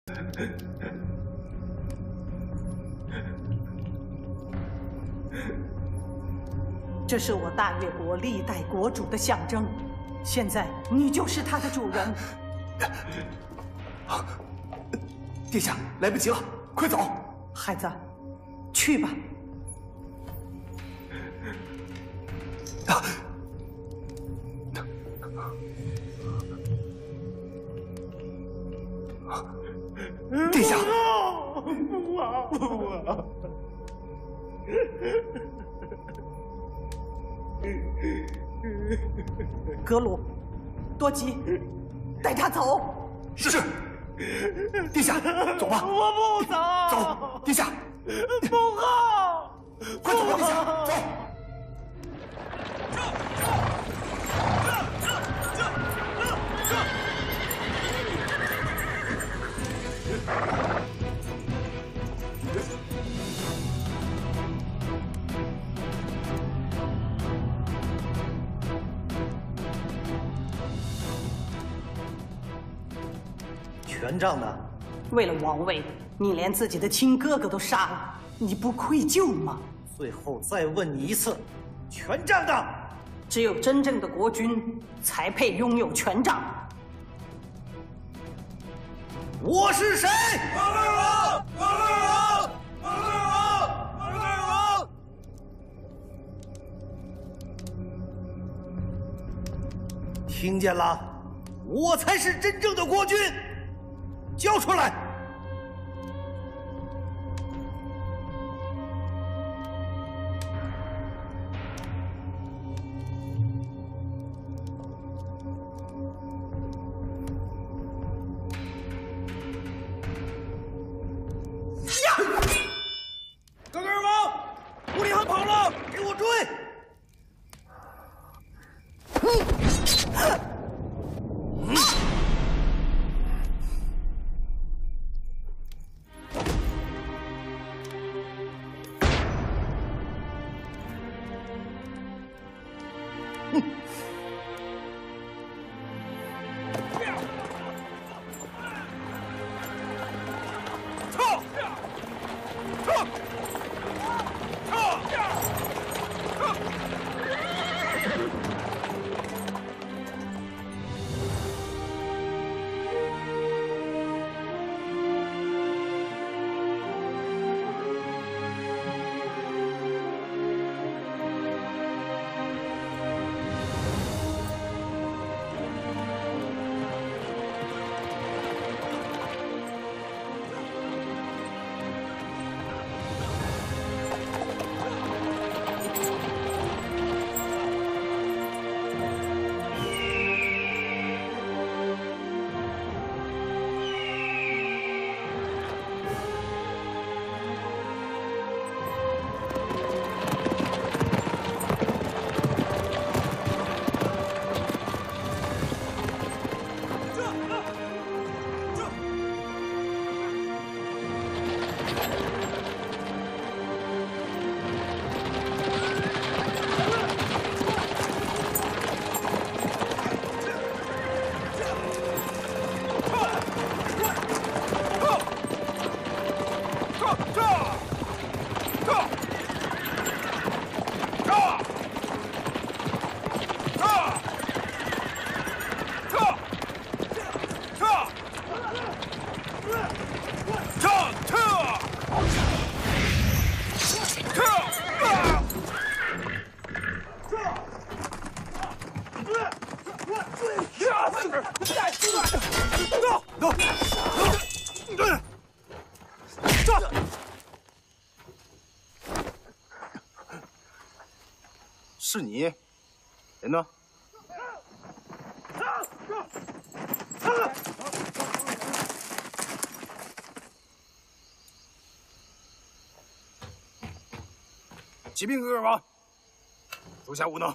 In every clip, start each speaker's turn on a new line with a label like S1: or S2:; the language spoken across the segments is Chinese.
S1: 这是我大越国历代国主的象征，现在你就是他的主人。
S2: 殿下，来不及了，快走！
S1: 孩子，去吧。
S2: 殿下，
S3: 不啊！
S1: 格鲁，多吉，带他走。
S2: 是。殿下，走吧。
S3: 我不走。
S2: 走，殿下。
S3: 不好！
S2: 快走吧，殿下，走。
S4: 权杖呢？
S1: 为了王位，你连自己的亲哥哥都杀了，你不愧疚吗？
S4: 最后再问你一次，权杖呢？
S1: 只有真正的国君才配拥有权杖。
S4: 我是谁？
S3: 王二王，王二王，王二王，王二王。
S4: 听见了，我才是真正的国君。交出来！
S3: 格格尔王，乌里汗跑了，
S4: 给我追！
S2: 是你，人呢？启禀格尔王，属下无能。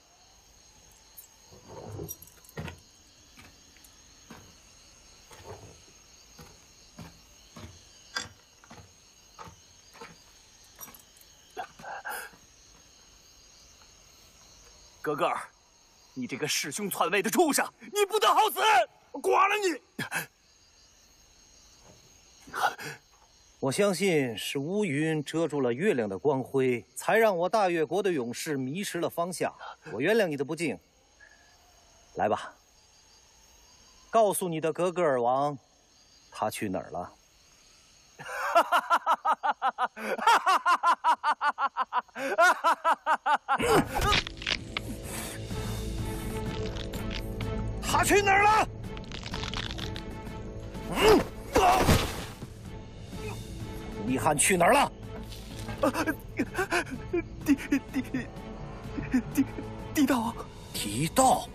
S2: 格格尔，你这个弑兄篡位的畜生，你不得好死！我剐了你！
S4: 我相信是乌云遮住了月亮的光辉，才让我大越国的勇士迷失了方向。我原谅你的不敬。来吧，告诉你的格格尔王，他去哪儿了？他去哪儿了？你喊去哪儿了？
S2: 地道。
S4: 地道。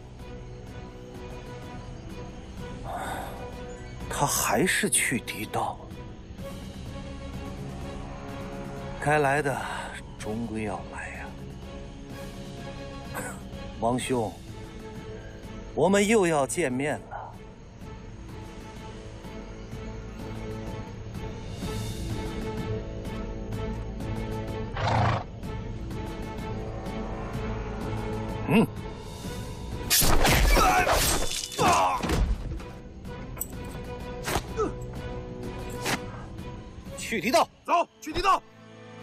S4: 他还是去地道。该来的终归要来呀，王兄，我们又要见面了。去地道，
S2: 走，去地道。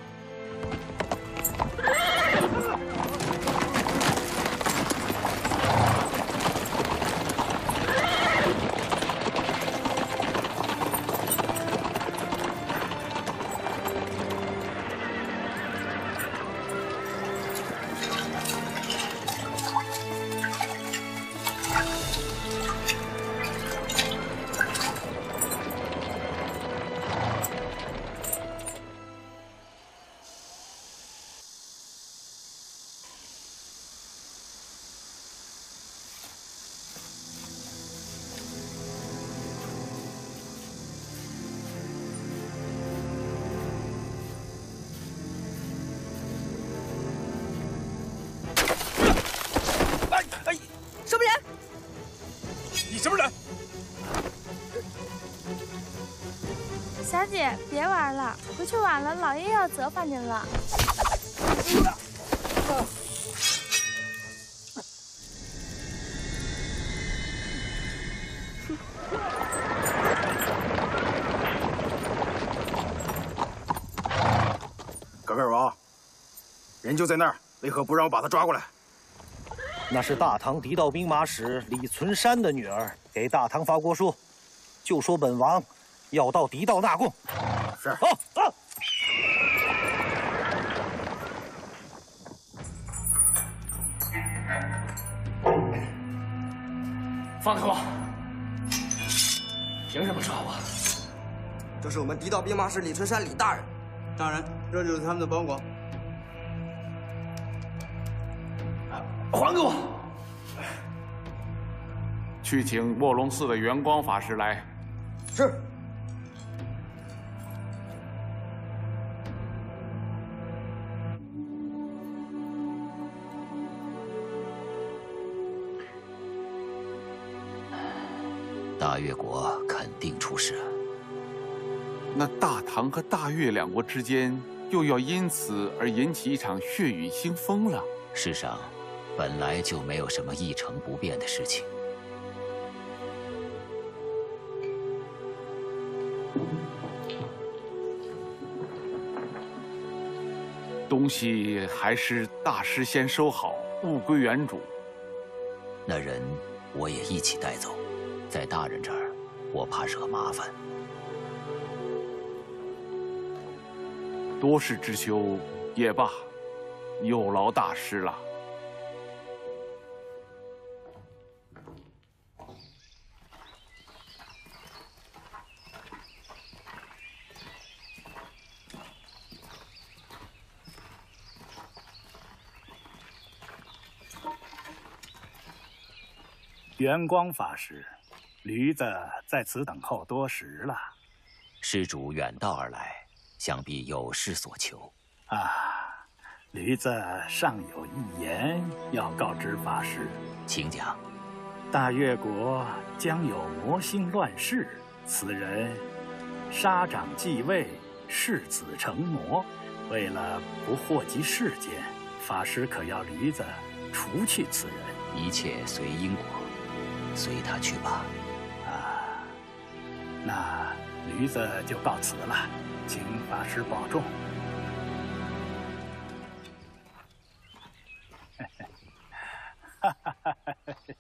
S5: 什么人？
S2: 你什么人？
S5: 小姐，别玩了，回去晚了，老爷要责罚您了。
S2: 格格尔王，人就在那儿，为何不让我把他抓过来？
S4: 那是大唐敌道兵马使李存山的女儿，给大唐发国书，就说本王要到敌道纳贡。
S2: 是。
S6: 放开我！凭什么抓我？
S3: 这是我们敌道兵马使李存山李大人。大人，这就是他们的包裹。
S6: 还给我！
S7: 去请卧龙寺的圆光法师来。
S3: 是。
S8: 大越国肯定出事。
S7: 那大唐和大越两国之间又要因此而引起一场血雨腥风了。
S8: 世上本来就没有什么一成不变的事情。
S7: 东西还是大师先收好，物归原主。
S8: 那人我也一起带走，在大人这儿，我怕惹麻烦。
S7: 多事之秋也罢，有劳大师了。
S9: 圆光法师，驴子在此等候多时了。
S8: 施主远道而来，想必有事所求。
S9: 啊，驴子尚有一言要告知法师，
S8: 请讲。
S9: 大越国将有魔星乱世，此人杀长继位，视子成魔。为了不祸及世间，法师可要驴子除去此人。
S8: 一切随因果。随他去吧。
S9: 啊，那驴子就告辞了，请法师保重。哈哈哈哈！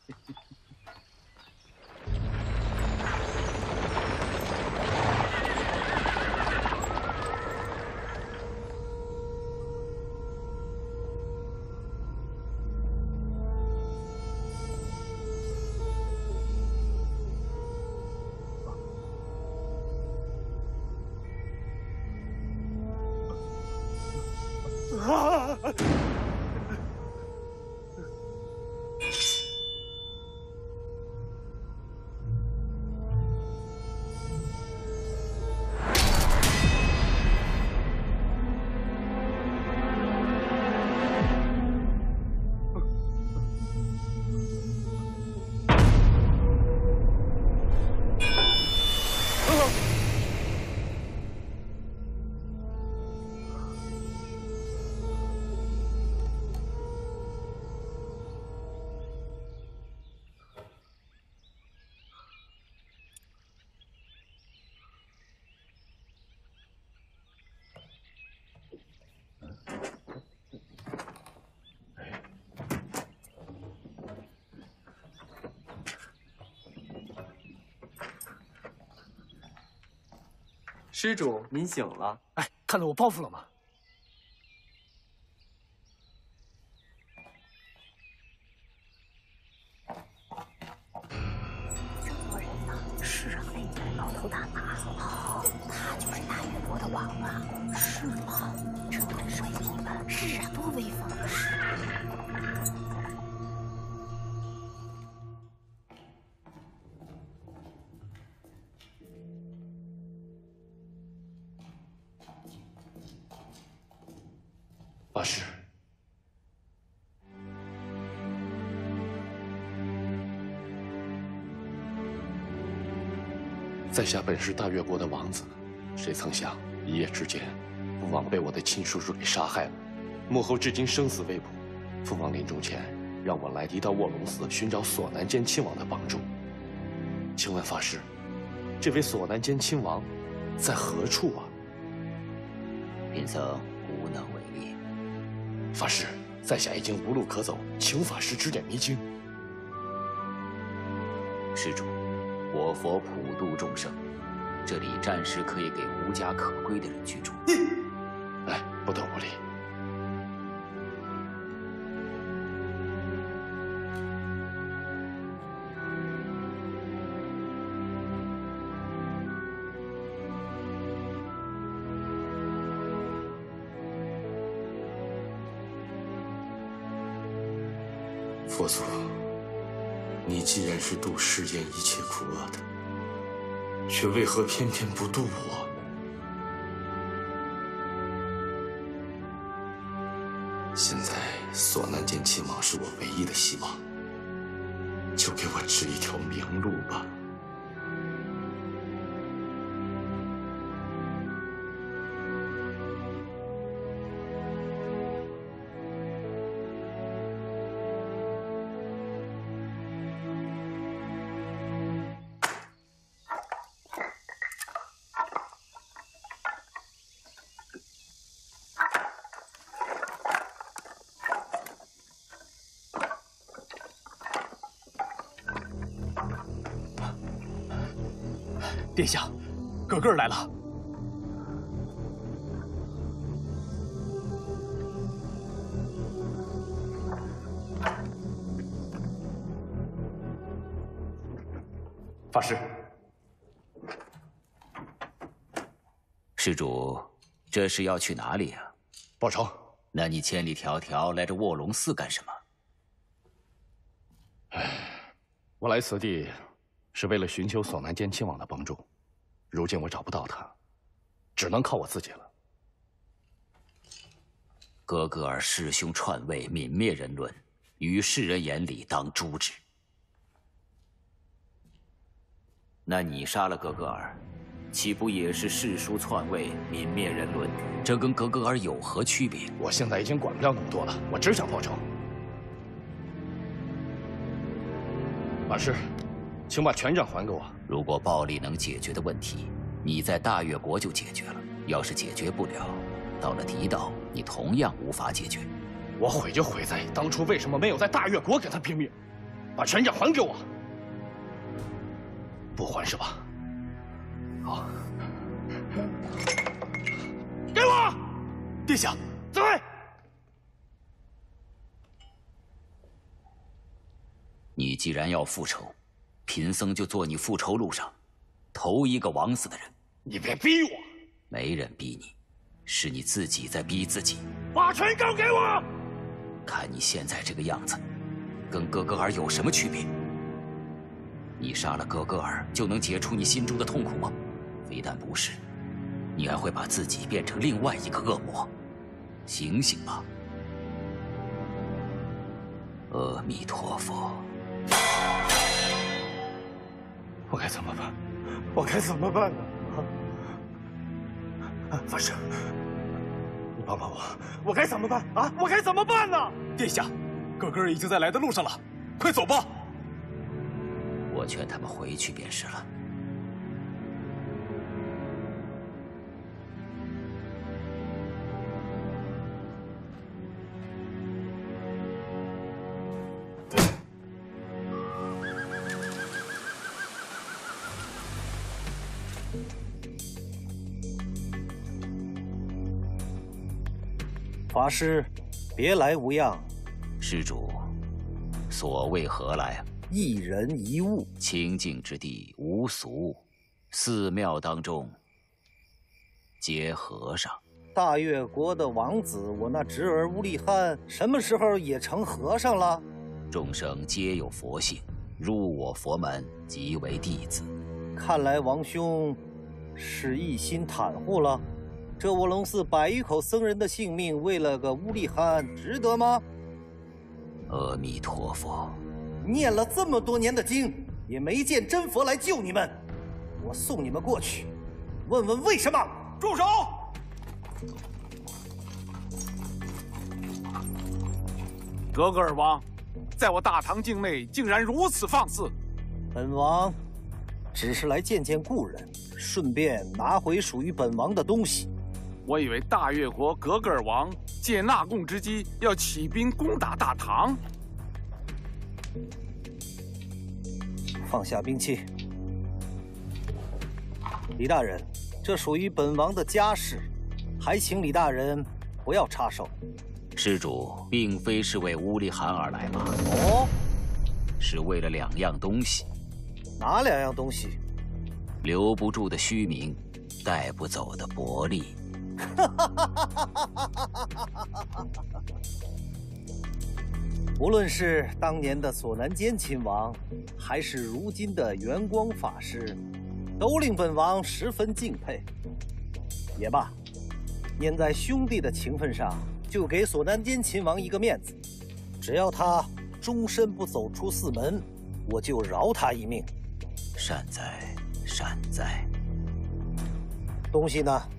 S10: 施主，您醒了。
S6: 哎，看到我包袱了吗？
S11: 这个人呢，是啊，那个老头大马，哦，他就是大越国的王啊。是吗？这多威风啊！是啊，多威风啊！是。
S6: 法师，在下本是大越国的王子，谁曾想一夜之间，父王被我的亲叔叔给杀害了，幕后至今生死未卜。父王临终前让我来离道卧龙寺寻找索南间亲王的帮助。请问法师，这位索南间亲王在何处啊？
S8: 贫僧无能为力。
S6: 法师，在下已经无路可走，请法师指点迷津。
S8: 施主，我佛普度众生，这里暂时可以给无家可归的人居住。
S6: 哎，不得无礼。佛祖，你既然是度世间一切苦厄的，却为何偏偏不度我？现在索南间亲王是我唯一的希望，就给我指一条明路吧。 殿下，哥哥来了。法师，
S8: 施主，这是要去哪里啊？
S6: 报仇。
S8: 那你千里迢迢来这卧龙寺干什么？
S6: 我来此地是为了寻求索南间亲王的帮助，如今我找不到他，只能靠我自己了。
S8: 格格尔弑兄篡位，泯灭人伦，于世人眼里当诛之。那你杀了格格尔，岂不也是弑叔篡位，泯灭人伦？这跟格格尔有何区别？
S6: 我现在已经管不了那么多了，我只想报仇。法师，请把权杖还给我。
S8: 如果暴力能解决的问题， 你在大越国就解决了，要是解决不了，到了狄道，你同样无法解决。
S6: 我悔就悔在当初为什么没有在大越国给他拼命，把权杖还给我。不还是吧？好，给我！
S2: 殿下，
S6: 走开！
S8: 你既然要复仇，贫僧就做你复仇路上头一个枉死的人。
S6: 你别逼我！
S8: 没人逼你，是你自己在逼自己。
S6: 把权杖给我！
S8: 看你现在这个样子，跟格格尔有什么区别？你杀了格格尔就能解除你心中的痛苦吗？非但不是，你还会把自己变成另外一个恶魔。醒醒吧！阿弥陀佛。
S2: 我该怎么办？我该怎么办呢？法师，你帮帮我！我该怎么办啊？我该怎么办呢？殿下，格格尔已经在来的路上了，快走吧！
S8: 我劝他们回去便是了。
S4: 法师，别来无恙。
S8: 施主，所谓何来？
S4: 一人一物，
S8: 清净之地无俗，寺庙当中皆和尚。
S4: 大越国的王子，我那侄儿乌力汗什么时候也成和尚了？
S8: 众生皆有佛性，入我佛门即为弟子。
S4: 看来王兄是一心袒护了。这卧龙寺100余口僧人的性命，为了个乌力汗，值得吗？
S8: 阿弥陀佛。
S4: 念了这么多年的经，也没见真佛来救你们。我送你们过去，问问为什么？
S2: 住手！
S7: 格格尔王，在我大唐境内竟然如此放肆！
S4: 本王只是来见见故人，顺便拿回属于本王的东西。
S7: 我以为大越国格格尔王借纳贡之机，要起兵攻打大唐。
S4: 放下兵器，李大人，这属于本王的家事，还请李大人不要插手。
S8: 施主并非是为乌力汗而来吧？
S4: 哦，
S8: 是为了2样东西。
S4: 哪2样东西？
S8: 留不住的虚名，带不走的薄利。
S4: 无论是当年的索南坚亲王，还是如今的元光法师，都令本王十分敬佩。也罢，念在兄弟的情分上，就给索南坚亲王一个面子，只要他终身不走出寺门，我就饶他一命。
S8: 善哉，善哉。
S4: 东西呢？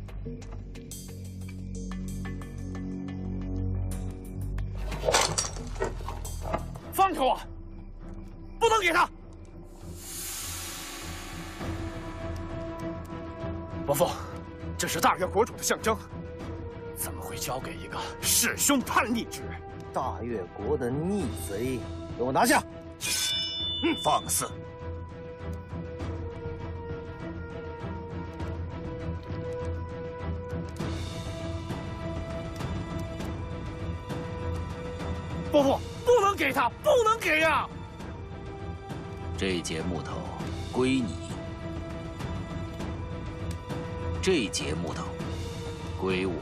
S2: 放开我！不能给他！伯父，这是大越国主的象征，怎么会交给一个弑兄叛逆之人？
S4: 大越国的逆贼，给我拿下！
S2: 放肆！伯父，不能给他，不能给呀！
S8: 这节木头归你，这节木头归我。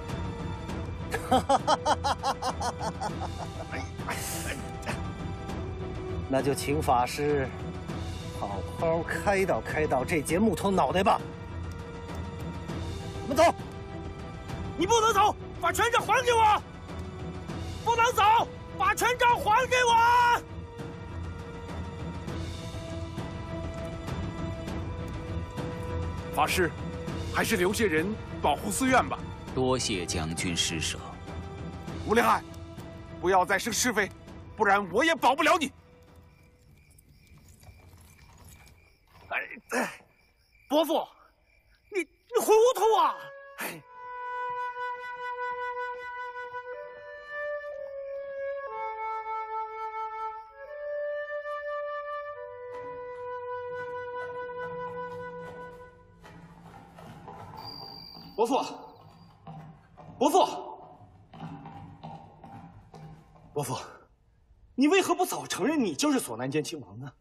S4: 那就请法师好好开导这节木头脑袋吧。我们走。
S2: 你不能走，把权杖还给我！不能走，把权杖还给我！
S7: 法师，还是留些人保护寺院吧。
S8: 多谢将军施舍。
S7: 乌力汗，不要再生是非，不然我也保不了你。
S2: 伯父， 伯父，伯父，伯父，你为何不早承认你就是索南监亲王呢？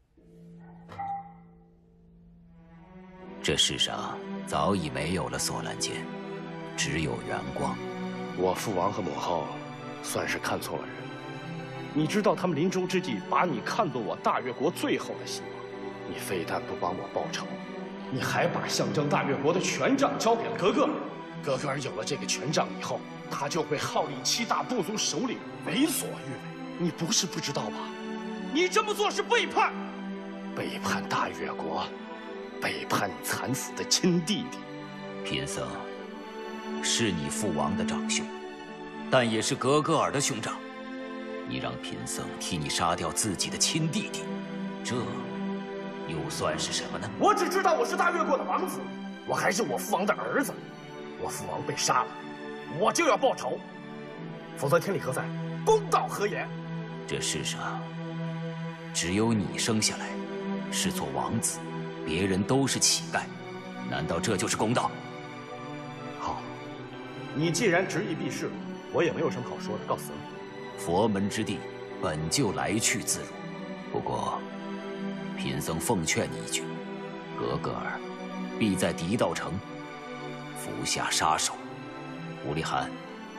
S8: 这世上早已没有了索兰监，只有元光。
S6: 我父王和母后算是看错了人。你知道他们临终之际把你看作我大越国最后的希望，你非但不帮我报仇，你还把象征大越国的权杖交给了格格尔。格格尔有了这个权杖以后，他就会号令7大部族首领，为所欲为。你不是不知道吧？你这么做是背叛，背叛大越国，背叛你惨死的亲弟弟。
S8: 贫僧是你父王的长兄，但也是格格尔的兄长。你让贫僧替你杀掉自己的亲弟弟，这又算是什么呢？
S6: 我只知道我是大越国的王子，我还是我父王的儿子。我父王被杀了，我就要报仇，否则天理何在？公道何言？
S8: 这世上只有你生下来是做王子，别人都是乞丐，难道这就是公道？
S6: 好，你既然执意避世，我也没有什么好说的，告辞了。
S8: 佛门之地本就来去自如，不过贫僧奉劝你一句，格格尔必在狄道城服下杀手。吴立涵，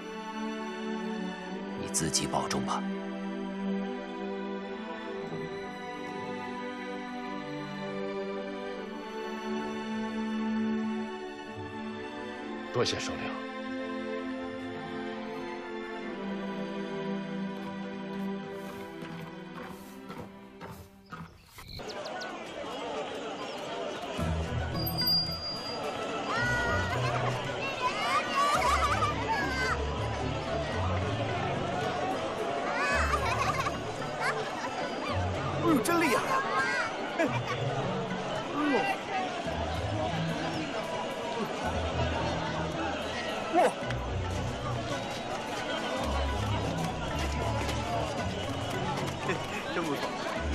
S8: 你自己保重吧。
S6: 多谢首领。
S2: 真厉害啊！哇！真不错。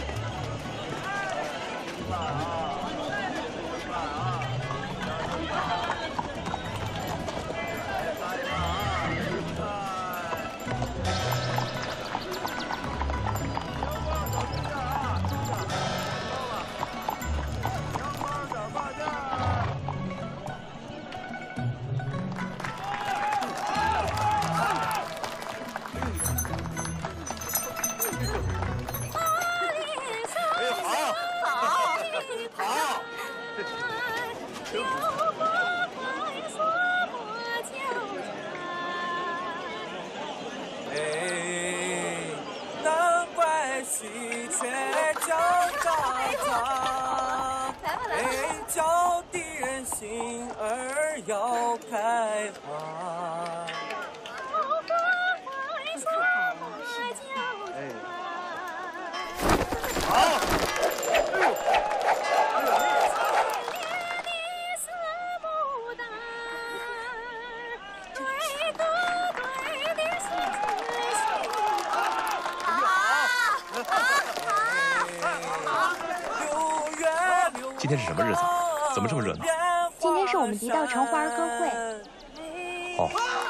S12: 今天是什么日子？怎么这么热闹？
S11: 今天是我们狄道城花儿歌会。
S12: 哦。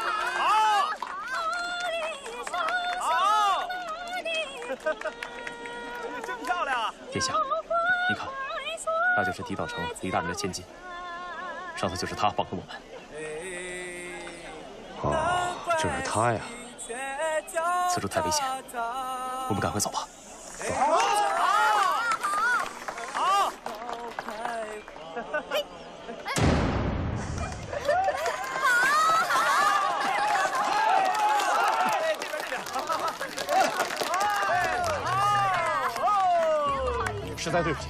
S2: 真漂亮！
S12: 殿下，你看，那就是狄道城狄大人的千金。上次就是他帮了我们。
S6: 哦，就是他呀！
S12: 此处太危险，我们赶快走吧。走。
S6: 实在对不起。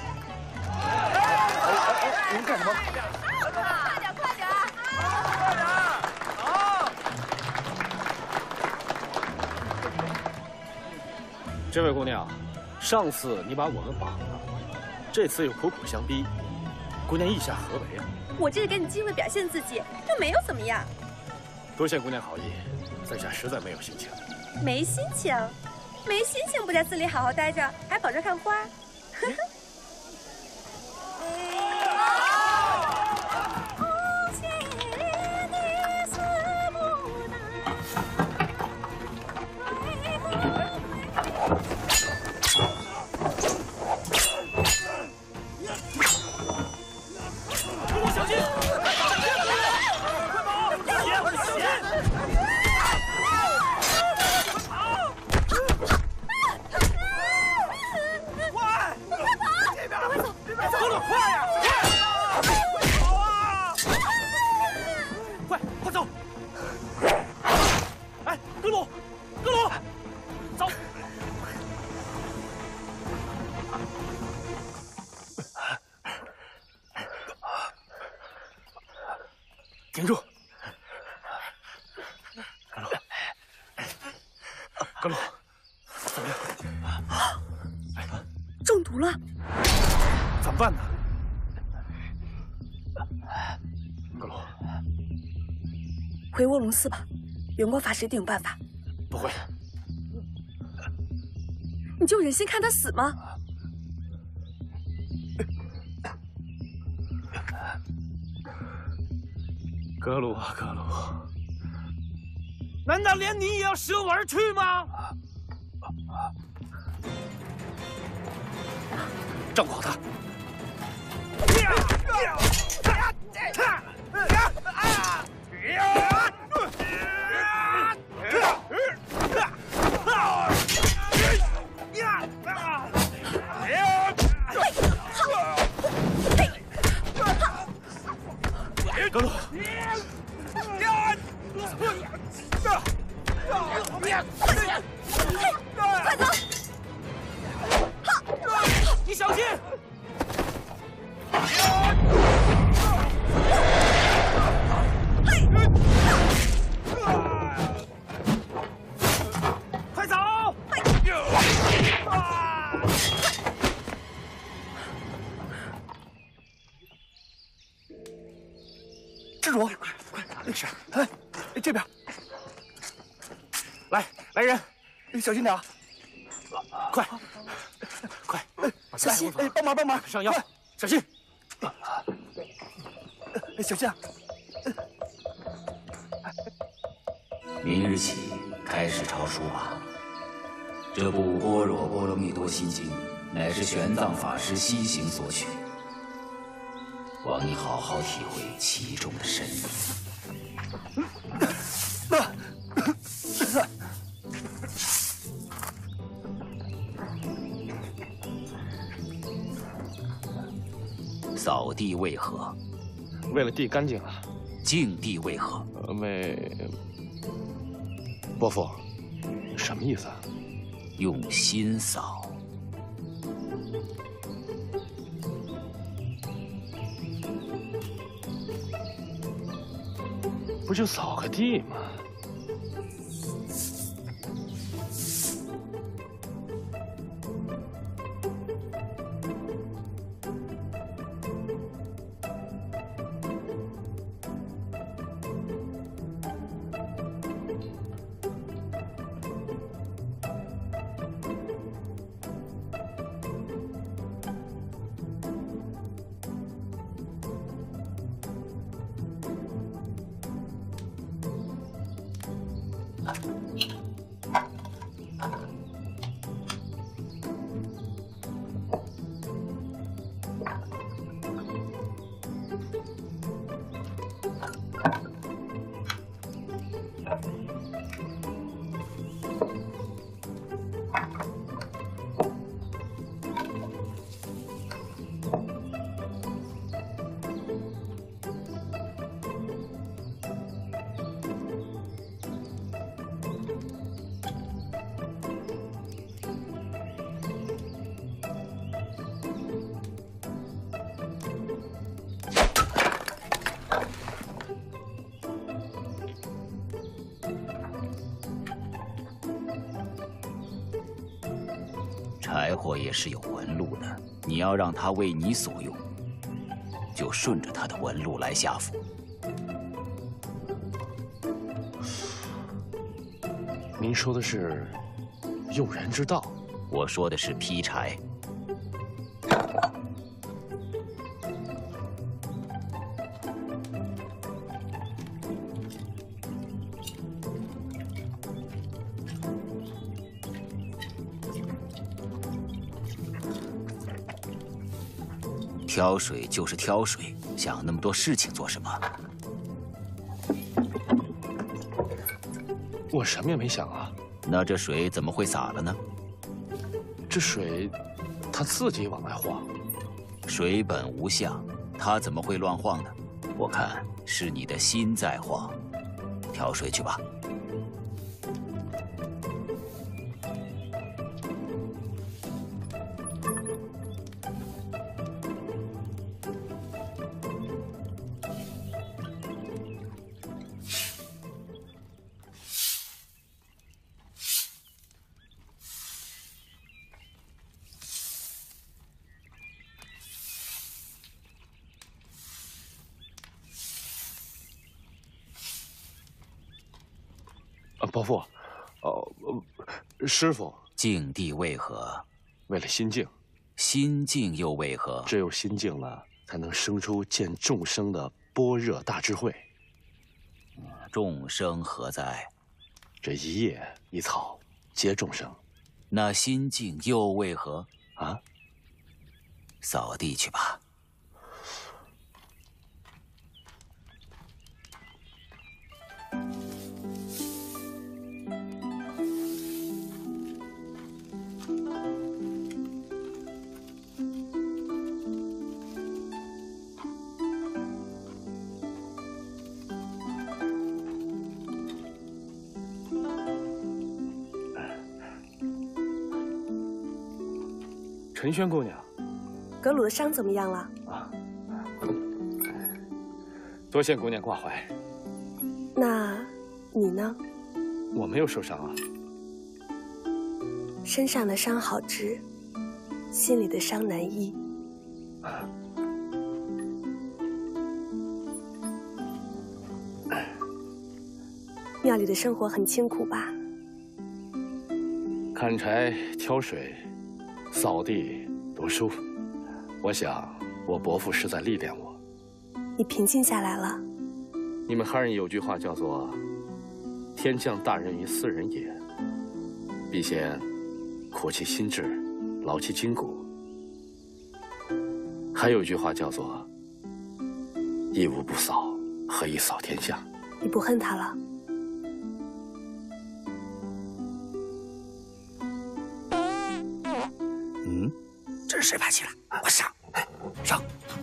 S2: 你们干什么？
S5: 快点，快点！
S2: 快点！好！
S13: 这位姑娘，上次你把我们绑了，这次又苦苦相逼，姑娘意下何为啊？
S14: 我这是给你机会表现自己，又没有怎么样。
S13: 多谢姑娘好意，在下实在没有心情。
S14: 没心情？没心情不在寺里好好待着，还跑这看花？
S13: 顶住！格鲁，怎么样？
S14: 中毒了，
S13: 怎么办呢？格鲁，
S14: 回卧龙寺吧，元光法师定有办法。
S13: 不会。
S14: 你就忍心看他死吗？
S13: 格鲁啊，格鲁，难道连你也要舍我而去吗？照顾好他。格鲁，
S14: 快走！
S13: 你小心！快走！
S2: 施主，是，哎，这边，来人，小心点啊！快，快，
S14: 小心！
S2: 哎，帮忙，
S13: 上药，小心！
S2: 小心啊！
S8: 明日起开始抄书吧。这部《般若波罗蜜多心经》乃是玄奘法师西行所取，望你好好体会其中的深意。扫地为何？
S6: 为了地干净啊。
S8: 净地为何？
S6: 伯父，什么意思啊？
S8: 用心扫。
S6: 不就扫个地吗？
S8: 柴火也是有纹路的，你要让它为你所用，就顺着它的纹路来下符。
S6: 您说的是用人之道，
S8: 我说的是劈柴。挑水就是挑水，想那么多事情做什么？
S6: 我什么也没想啊。
S8: 那这水怎么会洒了呢？
S6: 这水，它自己往外晃。
S8: 水本无相，它怎么会乱晃呢？我看是你的心在晃。挑水去吧。
S6: 伯父，师傅，
S8: 境地为何？
S6: 为了心境。
S8: 心境又为何？
S6: 只有心境了，才能生出见众生的般若大智慧。
S8: 众生何在？
S6: 这一叶一草皆众生。
S8: 那心境又为何？
S6: 啊？
S8: 扫地去吧。
S13: 陈轩姑娘，
S14: 格鲁的伤怎么样了？
S13: 啊，多谢姑娘挂怀。
S14: 那你呢？
S13: 我没有受伤啊。
S14: 身上的伤好治，心里的伤难医。庙里的生活很清苦吧？
S13: 砍柴、挑水、扫地、读书，我想我伯父是在历练我。
S14: 你平静下来了。
S13: 你们汉人有句话叫做“天降大任于斯人也”，必先苦其心志，劳其筋骨。还有一句话叫做“一无不扫，何以扫天下”。
S14: 你不恨他了？
S15: 这是谁拍戏了？我上，上！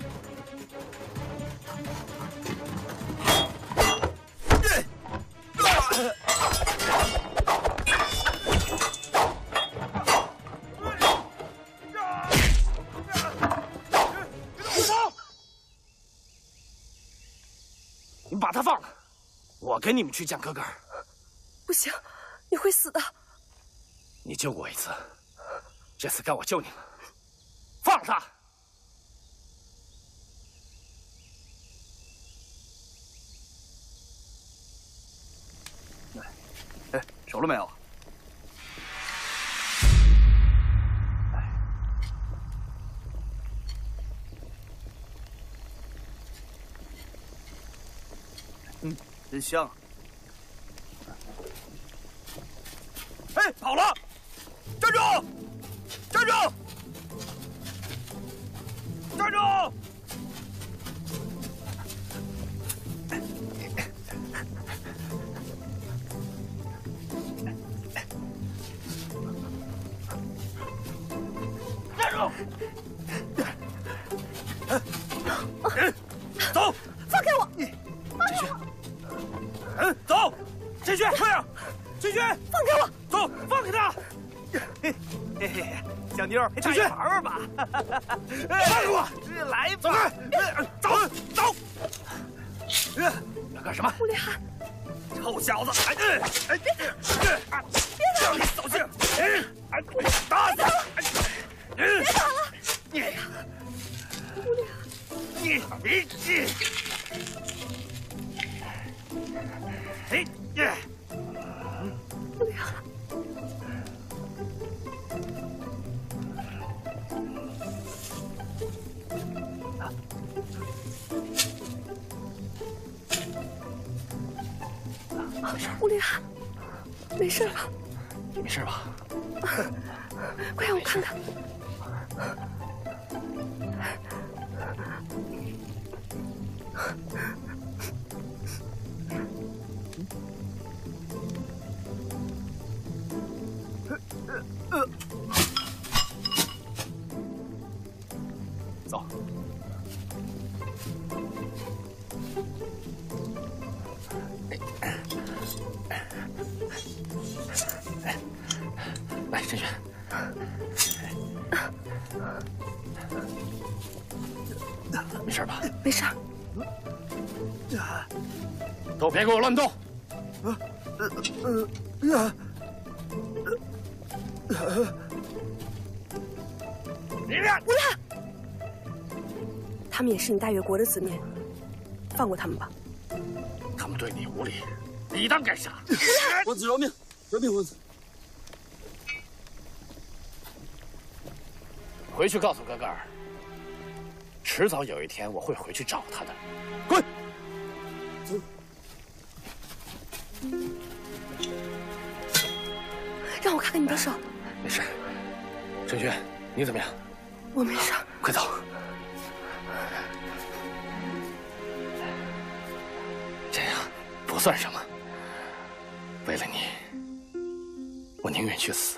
S13: 你们把他放了，我跟你们去见哥哥。
S14: 不行，你会死的。
S13: 你救过我一次，这次该我救你了。放了他！
S15: 哎，熟了没有？真香啊！哎，跑了！站住！站住！站住！站住！走！
S14: 放开我！
S13: 进去。走！进去！快点！进去！
S14: 放开我！
S13: 走！放开他！
S15: 嘿嘿，小妞，
S13: 进去
S15: 玩玩吧！
S13: 放开我！
S15: 来
S13: 走
S15: 吧！
S13: 走！走！要干什么？
S14: 吴立涵，
S15: 臭小子！
S13: 让你扫兴！打死！
S14: 别打了！
S15: 你，
S14: 吴立涵，
S15: 你，
S14: 吴立涵。吴立涵，没事吧？
S13: 你没事吧？
S14: 快让我看看。
S13: 走。来，陈轩。没事吧？
S14: 没事。
S13: 都别给我乱动！
S14: 吴立涵，他们也是你大越国的子民，放过他们吧。
S13: 他们对你无礼，
S15: 你当干啥？
S3: 王子饶命，饶命，王子！
S13: 回去告诉哥哥儿，迟早有一天我会回去找他的。滚！
S3: 走。
S14: 让我看看你的手。
S13: 没事。郑轩，你怎么样？
S14: 我没事。
S13: 快走。这样不算什么。为了你，我宁愿去死。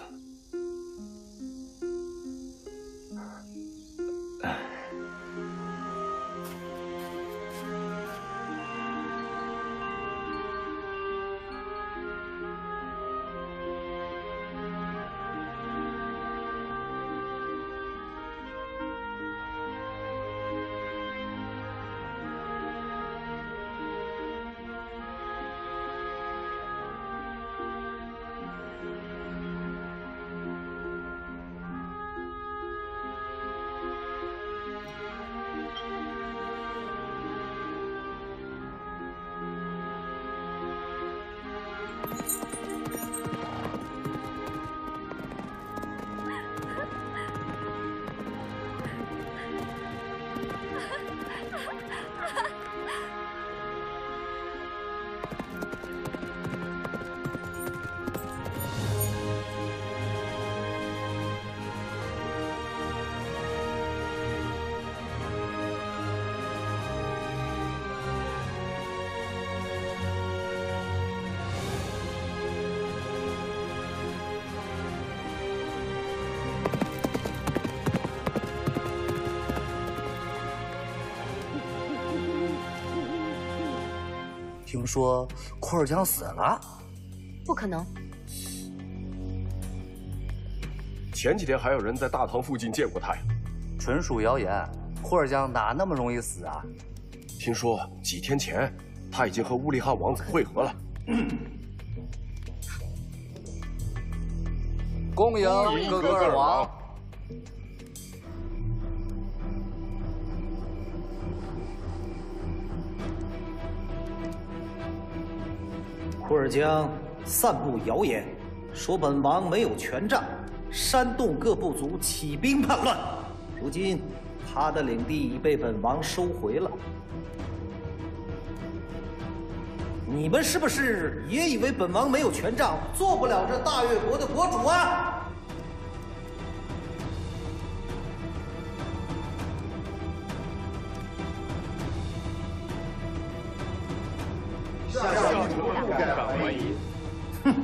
S4: 听说库尔江死了？
S14: 不可能。
S6: 前几天还有人在大堂附近见过他呀。
S4: 纯属谣言，库尔江哪那么容易死啊？
S6: 听说几天前他已经和乌里汗王子会合了。
S4: 恭迎哥哥尔王。库尔江散布谣言，说本王没有权杖，煽动各部族起兵叛乱。如今，他的领地已被本王收回了。你们是不是也以为本王没有权杖，做不了这大越国的国主啊？
S6: 向主不敢怀疑。
S4: 哼！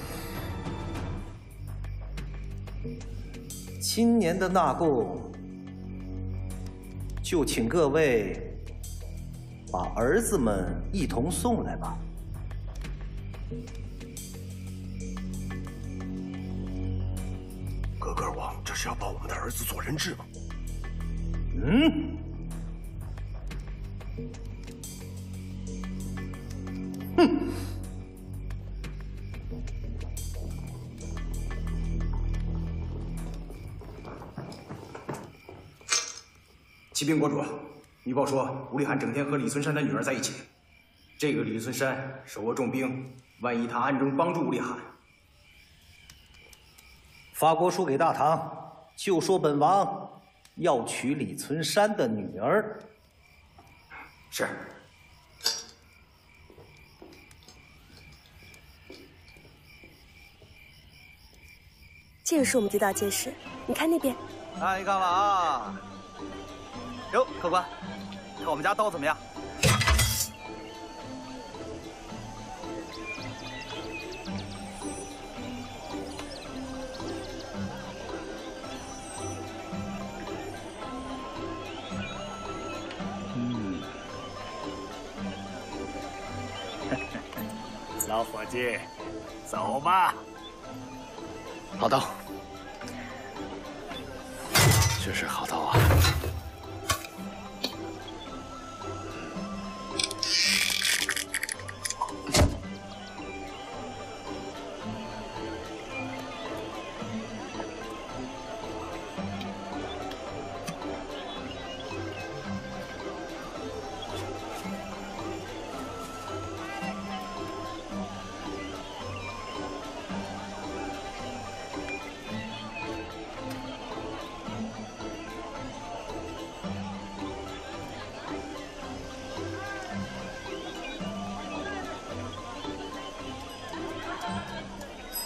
S4: 今年的纳贡，就请各位把儿子们一同送来吧。
S6: 格格尔王，这是要把我们的儿子做人质吗？
S4: 嗯。哼！
S16: 启禀国主，密报说吴立汗整天和李存山的女儿在一起。这个李存山手握重兵，万一他暗中帮助吴立汗，
S4: 发国书给大唐，就说本王要娶李存山的女儿。
S16: 是。
S14: 这个是我们这道界势，你看那边。
S17: 看一看了啊！哟，客官，看我们家刀怎么样？
S9: 老伙计，走吧。
S13: 好刀，这是好刀啊！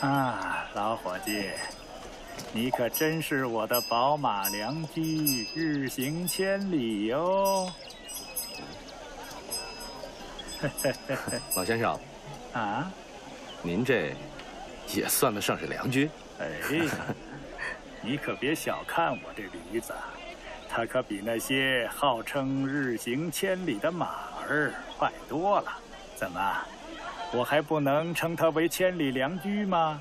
S9: 啊，老伙计，你可真是我的宝马良驹，日行千里哟。
S13: 老先生，
S9: 啊，
S13: 您这也算得上是良驹。
S9: 哎，你可别小看我这驴子，它可比那些号称日行千里的马儿快多了。怎么，我还不能称它为千里良驹吗？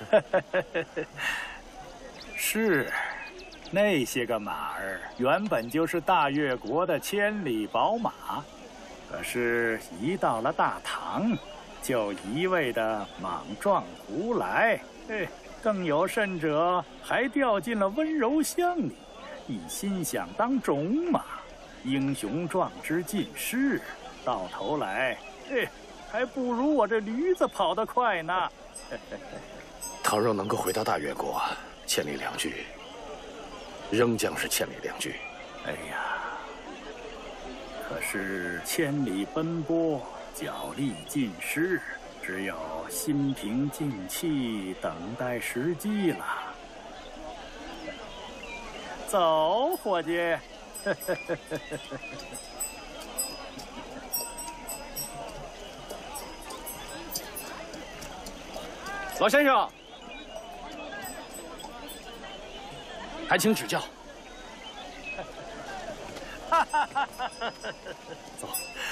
S9: 是，那些个马儿原本就是大越国的千里宝马，可是，一到了大唐，就一味的莽撞胡来，更有甚者，还掉进了温柔乡里，一心想当种马，英雄壮志尽失，到头来，还不如我这驴子跑得快呢。
S13: 倘若能够回到大越国，千里良驹，仍将是千里良驹。
S9: 哎呀！可是千里奔波，脚力尽失，只有心平静气，等待时机了。走，伙计！
S13: 老先生，还请指教。走。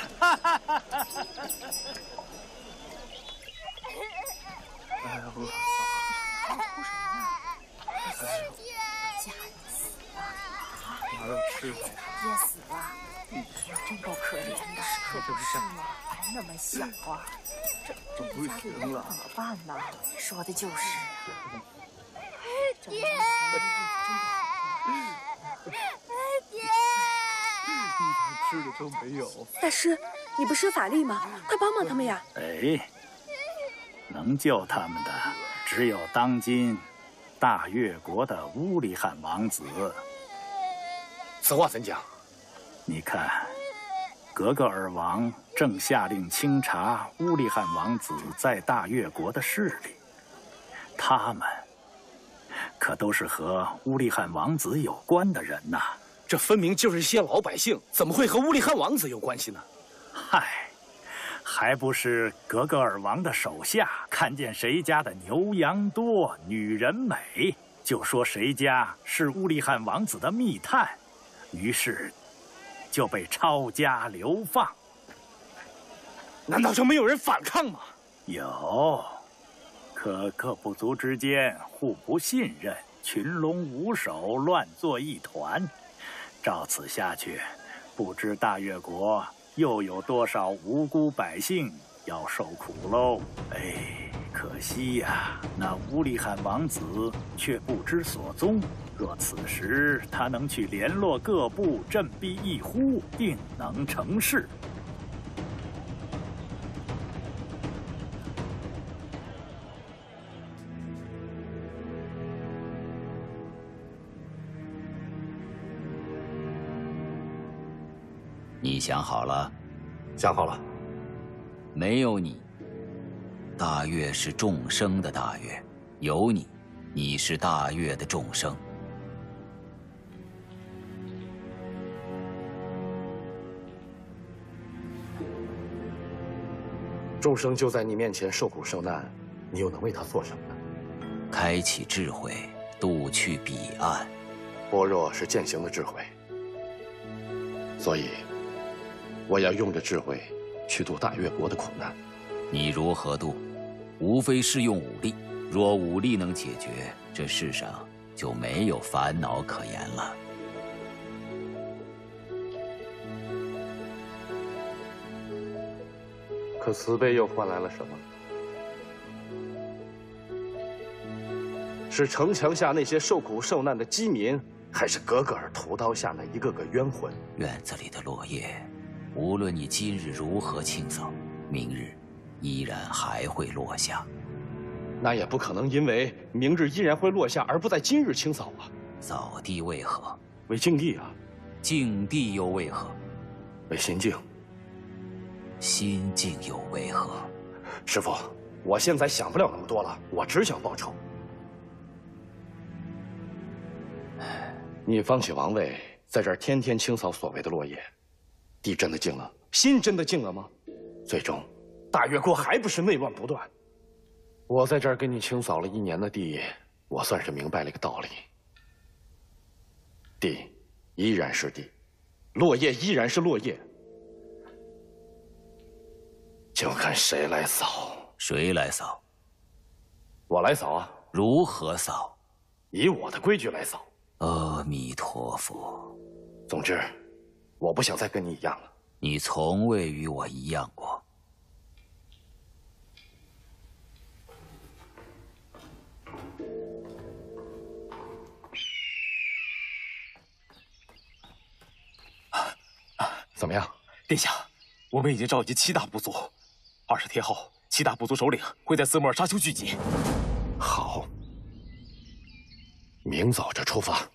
S11: 哎呦，哭什么呢？家人死了，
S2: 哪有吃的？
S11: 爹死了，哎呦，真够可怜的。可不是嘛，还那么小啊，这家里人怎么办呢？说的就是啊。这娘死的日子真不好过。
S2: 爹，一点吃的都没有。
S14: 大师，你不是有法力吗？快帮帮他们呀！
S9: 哎，能救他们的只有当今大越国的乌里汗王子。
S13: 此话怎讲？
S9: 你看，格格尔王正下令清查乌里汗王子在大越国的势力，他们可都是和乌里汗王子有关的人呐。
S13: 这分明就是一些老百姓，怎么会和乌里汗王子有关系呢？
S9: 嗨，还不是格格尔王的手下看见谁家的牛羊多，女人美，就说谁家是乌里汗王子的密探，于是就被抄家流放。
S13: 难道就没有人反抗吗？
S9: 有，可各部族之间互不信任，群龙无首，乱作一团。照此下去，不知大越国又有多少无辜百姓要受苦喽！哎，可惜呀，那乌里汗王子却不知所踪。若此时他能去联络各部，振臂一呼，定能成事。
S8: 你想好了？
S13: 想好了。
S8: 没有你，大越是众生的大越；有你，你是大越的众生。
S13: 众生就在你面前受苦受难，你又能为他做什么呢？
S8: 开启智慧，渡去彼岸。
S13: 般若是践行的智慧，所以我要用着智慧去渡大越国的苦难。
S8: 你如何渡？无非是用武力。若武力能解决，这世上就没有烦恼可言了。
S13: 可慈悲又换来了什么？是城墙下那些受苦受难的饥民，还是格格尔屠刀下那一个个冤魂？
S8: 院子里的落叶，无论你今日如何清扫，明日依然还会落下。
S13: 那也不可能因为明日依然会落下而不在今日清扫啊！
S8: 扫地为何？
S13: 为净地啊！
S8: 净地又为何？
S13: 为心净。
S8: 心净又为何？
S13: 师父， 我现在想不了那么多了，我只想报仇。你放弃王位，在这儿天天清扫所谓的落叶，地真的静了，心真的静了吗？最终，大越国还不是内乱不断。我在这儿给你清扫了1年的地，我算是明白了一个道理：地依然是地，落叶依然是落叶，就看谁来扫。
S8: 谁来扫？
S13: 我来扫啊！
S8: 如何扫？
S13: 以我的规矩来扫。
S8: 阿弥陀佛。
S13: 总之，我不想再跟你一样了。
S8: 你从未与我一样过。
S13: 怎么样，
S2: 殿下？我们已经召集7大部族，20天后，7大部族首领会在斯莫尔沙丘聚集。
S13: 好，明早就出发。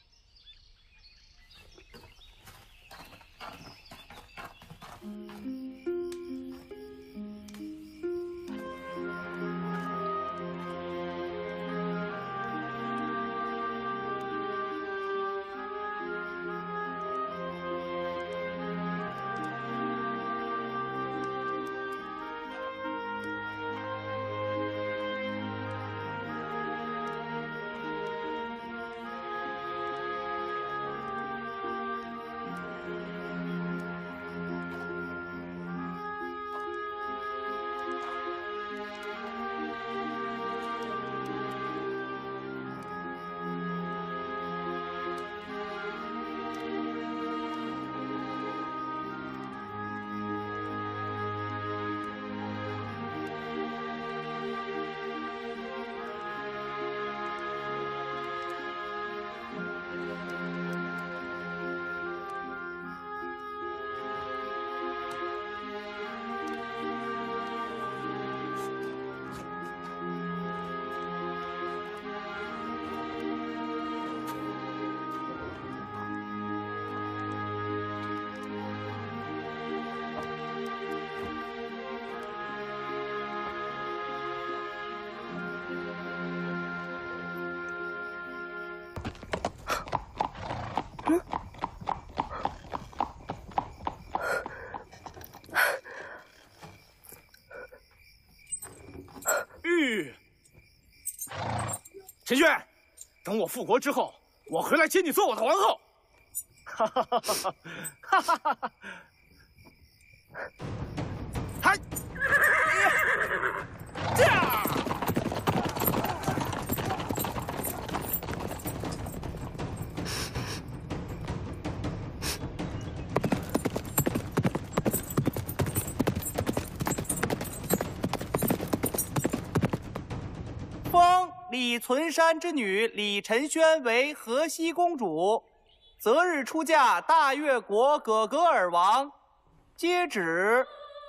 S2: 陈轩，等我复国之后，我回来接你做我的皇后。哈哈哈哈哈哈哈哈！嗨，这样。
S4: 封李存山之女李宸轩为河西公主，择日出嫁大越国葛格尔王。接旨。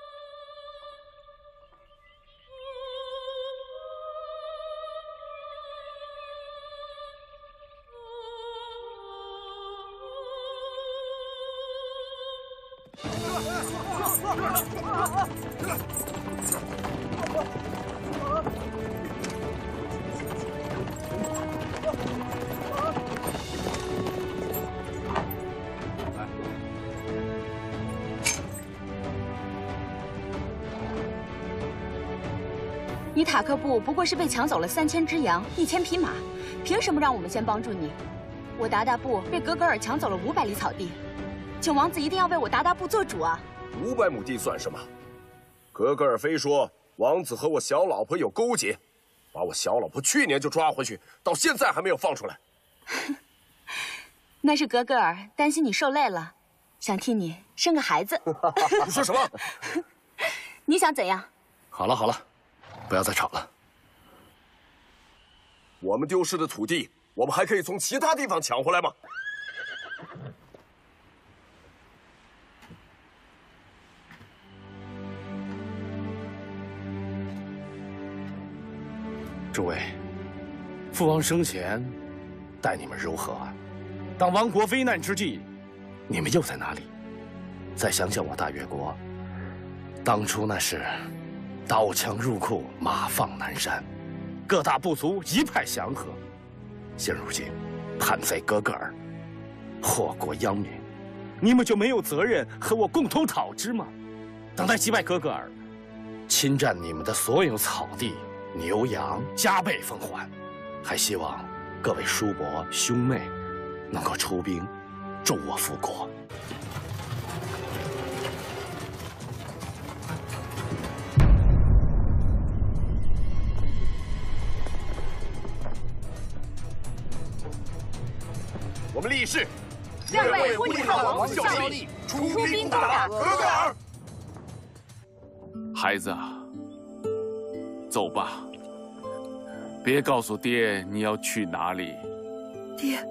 S18: 你塔克布不过是被抢走了3000只羊、1000匹马，凭什么让我们先帮助你？我达达布被格格尔抢走了500里草地，请王子一定要为我达达布做主啊
S19: ！500亩地算什么？格格尔非说王子和我小老婆有勾结，把我小老婆去年就抓回去，到现在还没有放出来。
S18: 那是格格尔担心你受累了，想替你生个孩子。
S19: 你说什么？
S18: 你想怎样？
S13: 好了好了，不要再吵了。
S19: 我们丢失的土地，我们还可以从其他地方抢回来吗？
S13: 诸位，父王生前待你们如何？当亡国危难之际，你们又在哪里？再想想我大越国，当初那是刀枪入库，马放南山，各大部族一派祥和。现如今，叛贼格格尔祸国殃民，你们就没有责任和我共同讨之吗？等待击败格格尔，侵占你们的所有草地、牛羊，加倍奉还。还希望各位叔伯兄妹能够出兵，助我复国。
S19: 我们立誓，
S18: 愿为乌里汉王效力，出兵攻打格格尔。
S7: 孩子啊，走吧，别告诉爹你要去哪里。
S20: 爹，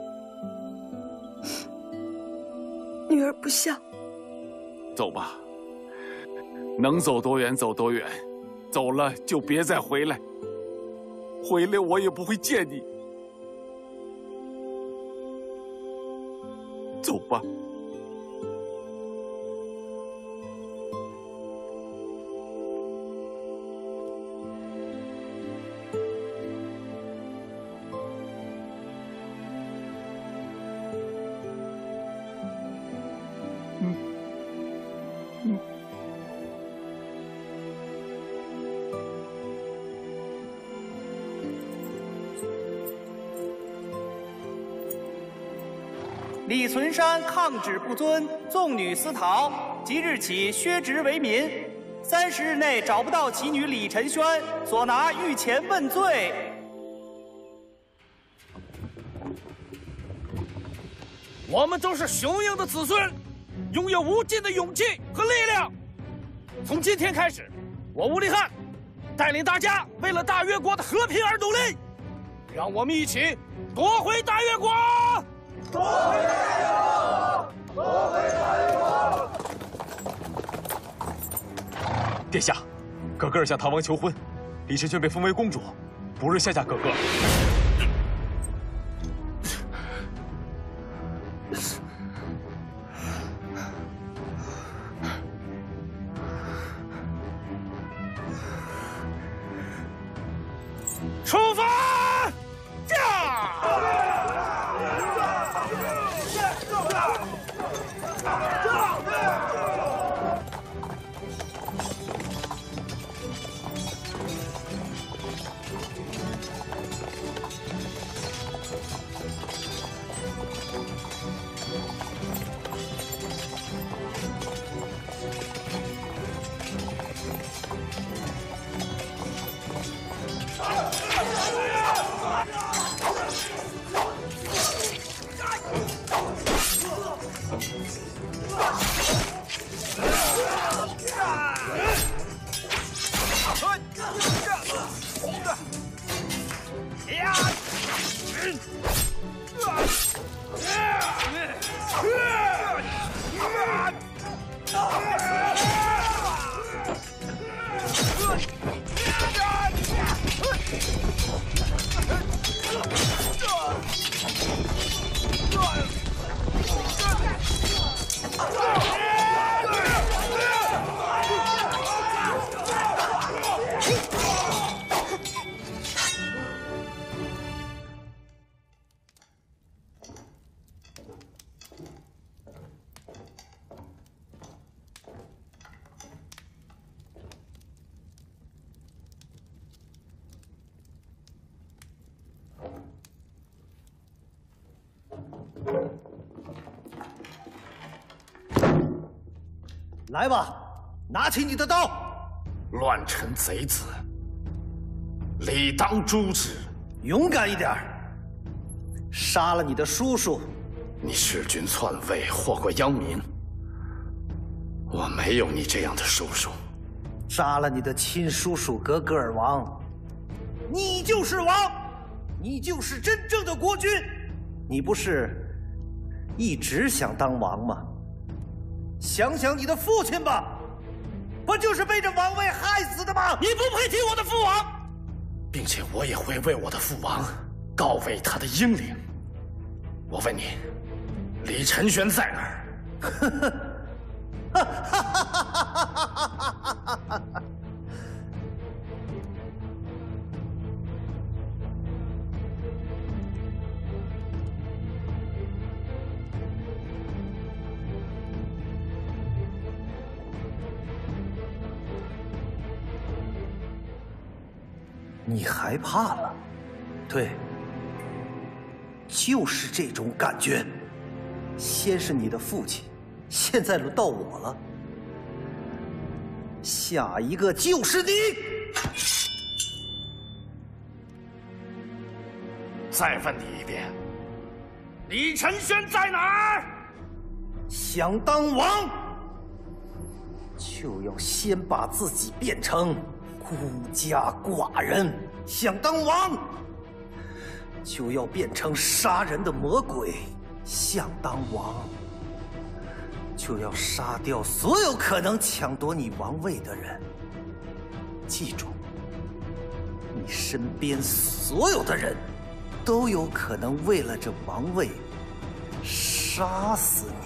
S20: 女儿不孝。
S7: 走吧，能走多远走多远，走了就别再回来，回来我也不会见你。走吧。
S4: 李存山抗旨不遵，纵女私逃，即日起削职为民。30日内找不到其女李晨轩，所拿御前问罪。
S15: 我们都是雄鹰的子孙，拥有无尽的勇气和力量。从今天开始，我乌力汉带领大家为了大越国的和平而努力。让我们一起夺回大越国！夺回大越国！夺回大越国！
S2: 殿下，格格尔向唐王求婚，李晨轩被封为公主，不日下嫁格格尔。
S15: 出发！
S4: 来吧，拿起你的刀！
S13: 乱臣贼子，理当诛之！
S4: 勇敢一点，杀了你的叔叔！
S13: 你弑君篡位，祸国殃民。我没有你这样的叔叔。
S4: 杀了你的亲叔叔格格尔王，你就是王，你就是真正的国君。你不是一直想当王吗？想想你的父亲吧，不就是被这王位害死的吗？
S15: 你不配提我的父王，
S13: 并且我也会为我的父王告慰他的英灵。我问你，李晨轩在哪儿？
S4: 你害怕了？对，就是这种感觉。先是你的父亲，现在轮到我了，下一个就是你。
S15: 再问你一遍，李承轩在哪儿？
S4: 想当王，就要先把自己变成孤家寡人；想当王，就要变成杀人的魔鬼；想当王，就要杀掉所有可能抢夺你王位的人。记住，你身边所有的人都有可能为了这王位杀死你。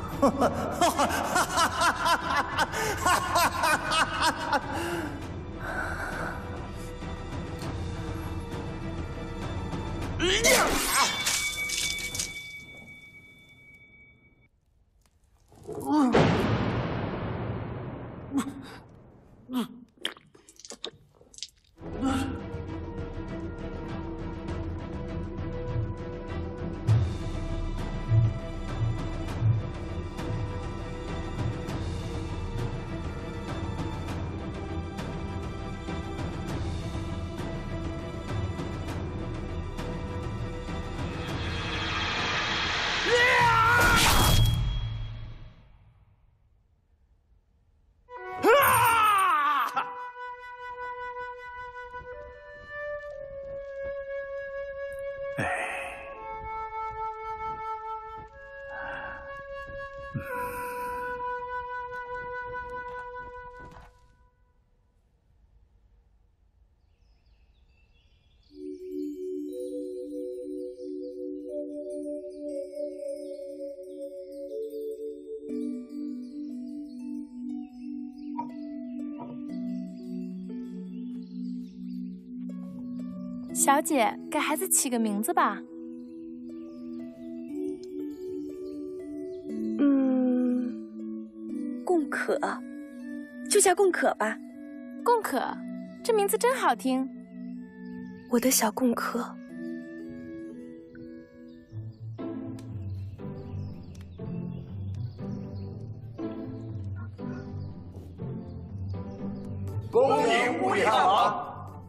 S5: 小姐，给孩子起个名字吧。
S14: 共可，就叫共可吧。
S5: 共可，这名字真好听。
S20: 我的小共可。
S19: 恭迎乌里汉王。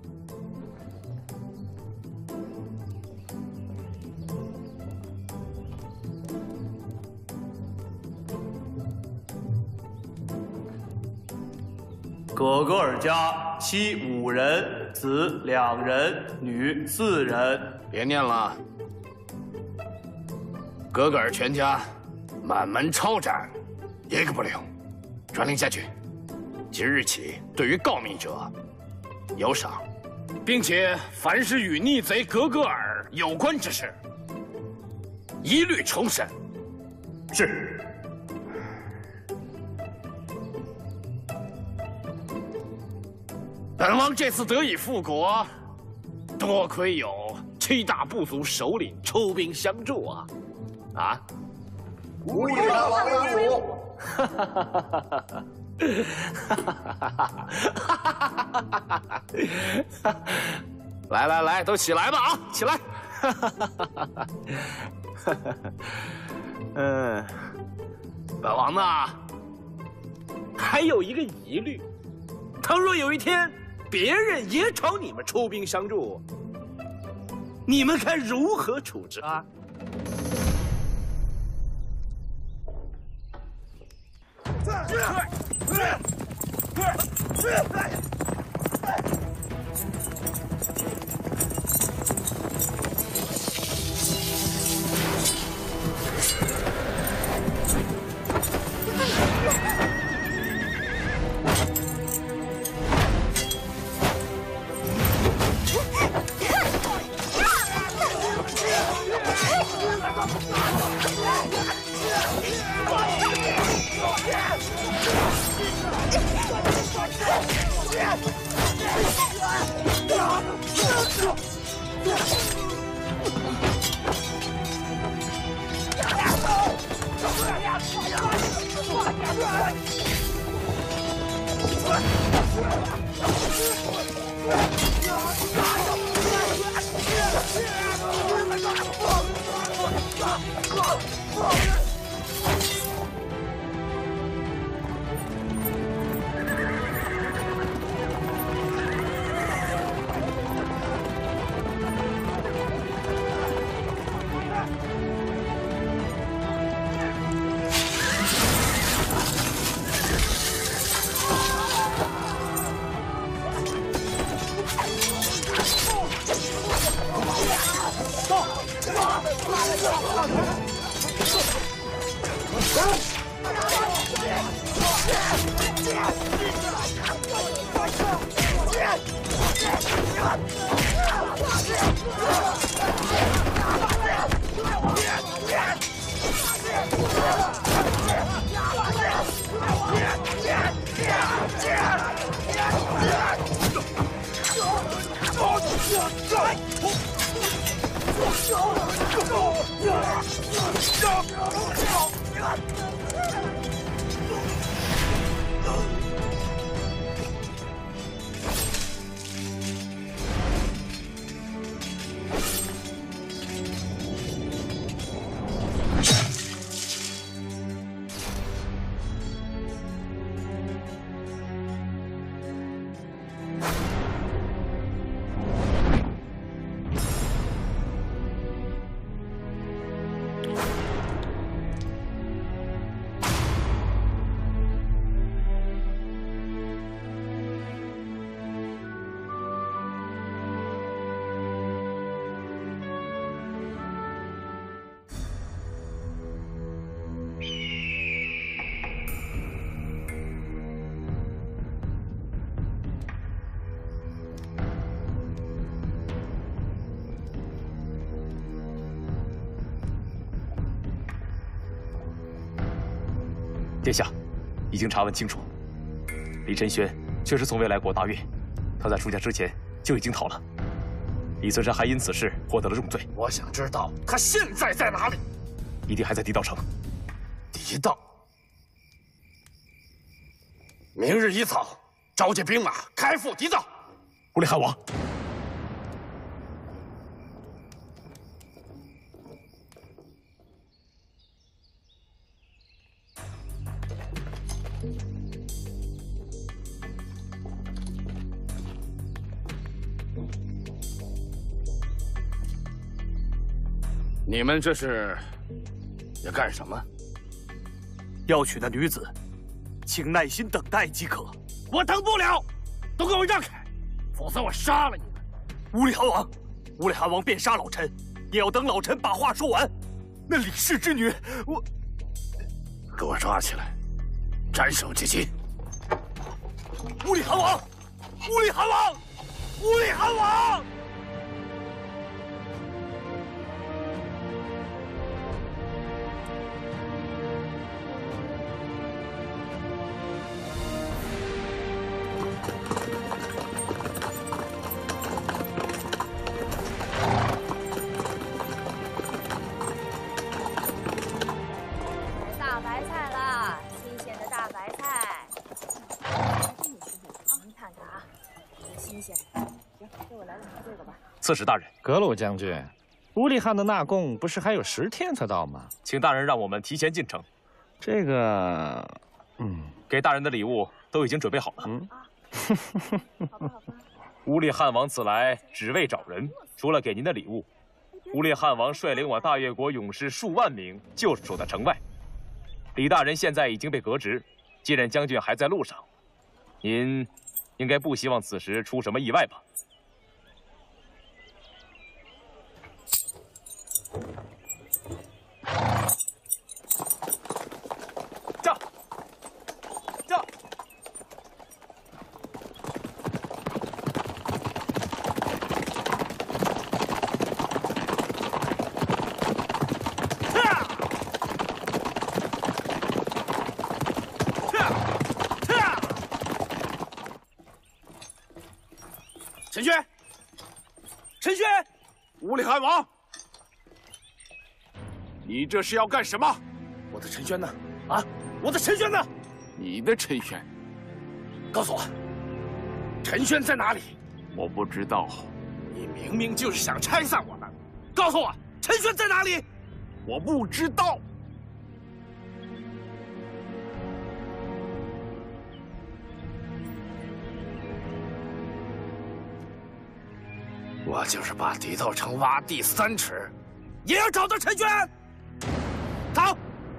S17: 格格尔家妻5人，子2人，女4人。
S19: 别念了，格格尔全家满门抄斩，一个不留。传令下去，即日起对于告密者有赏，并且凡是与逆贼格格尔有关之事，一律重审。
S17: 是。
S19: 本王这次得以复国，多亏有7大部族首领出兵相助啊！啊！
S14: 乌里汉王威武！
S19: 来来来，都起来吧啊！起来！本王呢，还有一个疑虑，倘若有一天别人也朝你们出兵相助，你们该如何处置啊？
S12: 殿下，已经查问清楚，李晨轩确实从未来过大越，他在出家之前就已经逃了。李存山还因此事获得了重罪。
S19: 我想知道他现在在哪里？
S12: 一定还在狄道城。
S19: 狄道，明日一早召集兵马开赴狄道。
S12: 乌里汉王。
S19: 你们这是要干什么？
S15: 要娶的女子，请耐心等待即可。我等不了，都给我让开，否则我杀了你们！乌里汉王，乌里汉王便杀老臣，也要等老臣把话说完。那李氏之女，我
S19: 给我抓起来，斩首即擒！
S15: 乌里汉王，乌里汉王，乌里汉王！
S11: 大白菜啦，新鲜的大白菜。您看看啊，新鲜的。行，给我来两个这个吧。
S12: 刺史大人，
S17: 格鲁将军，乌里汉的纳贡不是还有10天才到吗？
S12: 请大人让我们提前进城。
S17: 这个，
S12: 给大人的礼物都已经准备好了。乌里汉王此来只为找人，除了给您的礼物，乌里汉王率领我大越国勇士数万名就守在城外。李大人现在已经被革职，继任将军还在路上，您应该不希望此时出什么意外吧？
S15: 陈轩，陈轩，乌里汉王，你这是要干什么？我的陈轩呢？啊，我的陈轩呢？
S7: 你的陈轩，
S15: 告诉我，陈轩在哪里？
S7: 我不知道。
S15: 你明明就是想拆散我们，告诉我，陈轩在哪里？
S7: 我不知道。
S19: 我就是把地头城挖地3尺，
S15: 也要找到陈轩。走。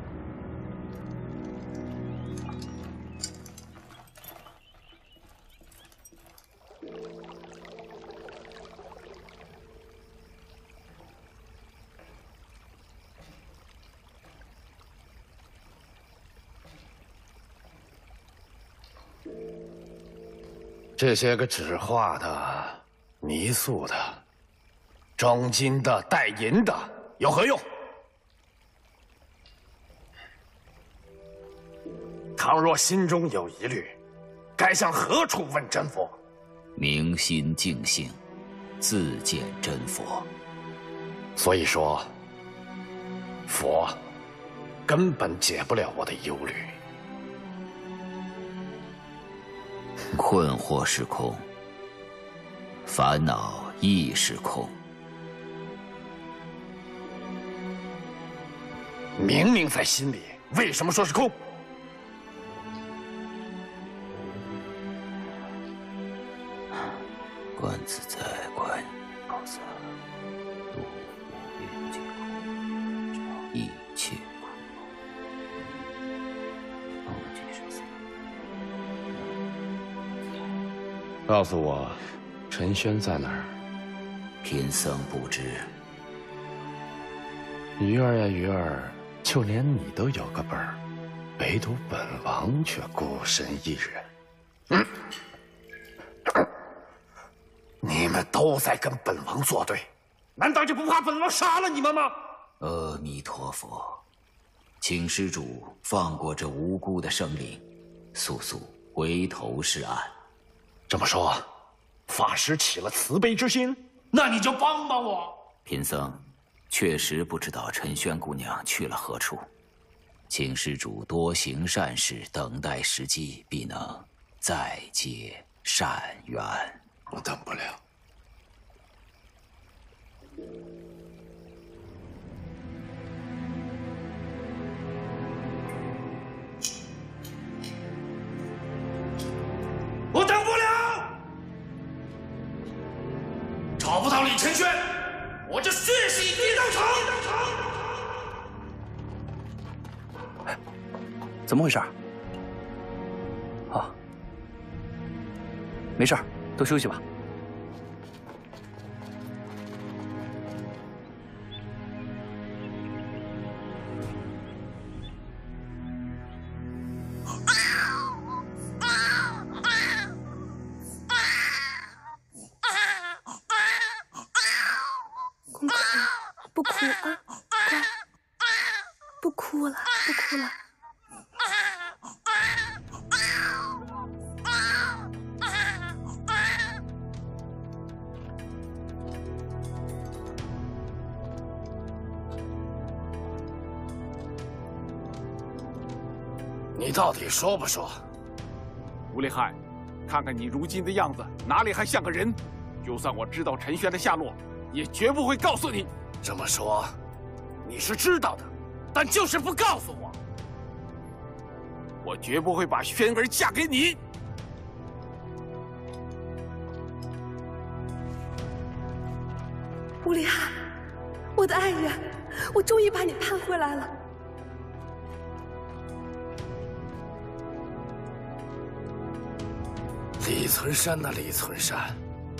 S19: 这些个纸画的、泥塑的、装金的、带银的，有何用？倘若心中有疑虑，该向何处问真佛？
S8: 明心净性，自见真佛。
S19: 所以说，佛根本解不了我的忧虑。
S8: 困惑是空，烦恼亦是空。
S19: 明明在心里，为什么说是空？
S8: 观自在，观菩萨，度无边界空，照一切苦恼。
S6: 告诉我，陈轩在哪儿？
S8: 贫僧不知。
S6: 鱼儿呀鱼儿，就连你都有个本儿，唯独本王却孤身一人。
S19: 你们都在跟本王作对，难道就不怕本王杀了你们吗？
S8: 阿弥陀佛，请施主放过这无辜的生灵，速速回头是岸。
S19: 这么说，法师起了慈悲之心，那你就帮帮我。
S8: 贫僧确实不知道陈轩姑娘去了何处，请施主多行善事，等待时机，必能再结善缘。
S6: 我等不了。
S15: 我等不了！找不到李承轩，我就血洗地道场！
S10: 怎么回事？啊，没事，都休息吧。
S20: 公可，不哭啊，乖，不哭了，不哭了。
S19: 你到底说不说？
S7: 吴立汉，看看你如今的样子，哪里还像个人？就算我知道陈轩的下落，也绝不会告诉你。
S19: 这么说，你是知道的，但就是不告诉我。
S7: 我绝不会把轩儿嫁给你。
S20: 吴立汉，我的爱人，我终于把你盼回来了。
S19: 李存山呐，李存山，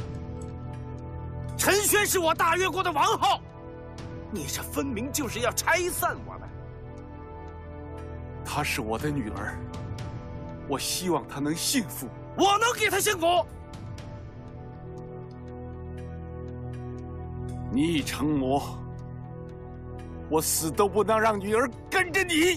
S15: 陈轩是我大越国的王后，你这分明就是要拆散我们。
S7: 她是我的女儿，我希望她能幸福。
S15: 我能给她幸福。
S7: 你已成魔，我死都不能让女儿跟着你。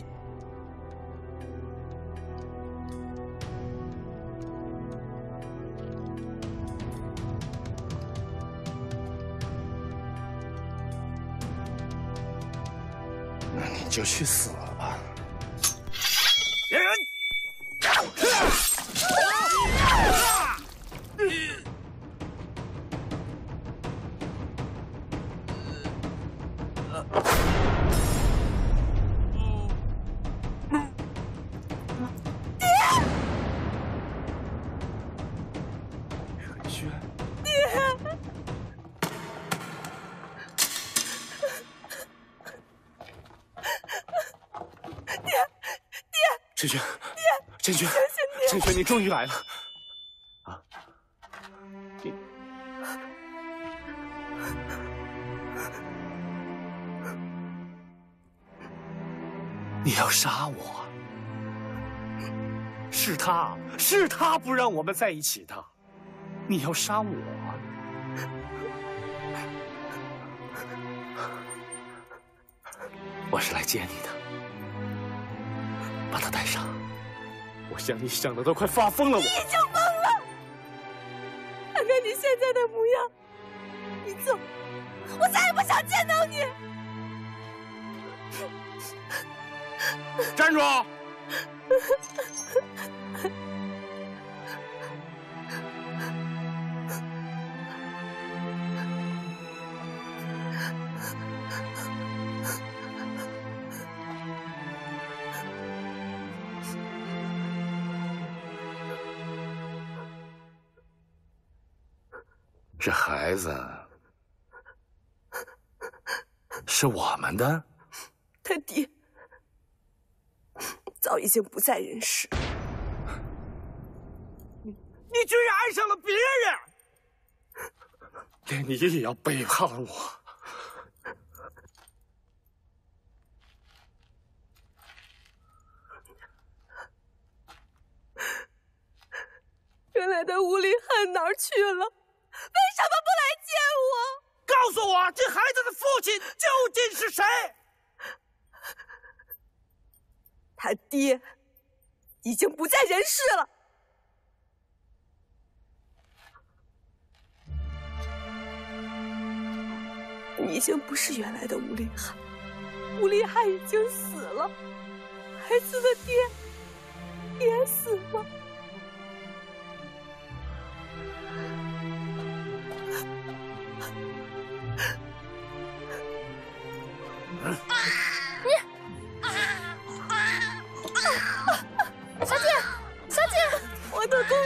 S19: 那你就去死吧！
S15: 别人！
S7: 陈轩，
S20: 爹！
S2: 芊芊，芊芊，芊芊，你终于来了！啊，你要杀我？是他不让我们在一起的，你要杀我？我是来接你的，把他带上。我想你想的都快发疯了，我
S20: 你已经疯了！看看你现在的模样，你走，我再也不想见到你。
S19: 站住！ 这孩子是我们的，
S20: 他爹早已经不在人世。
S15: 你居然爱上了别人，
S2: 连你也要背叛我？
S20: 原来的吴立汉哪儿去了？为什么不来见我？
S15: 告诉我，这孩子的父亲究竟是谁？
S20: 他爹已经不在人世了。你已经不是原来的吴立汉，吴立汉已经死了，孩子的爹也死了。
S5: 小姐，小姐，
S20: 我的公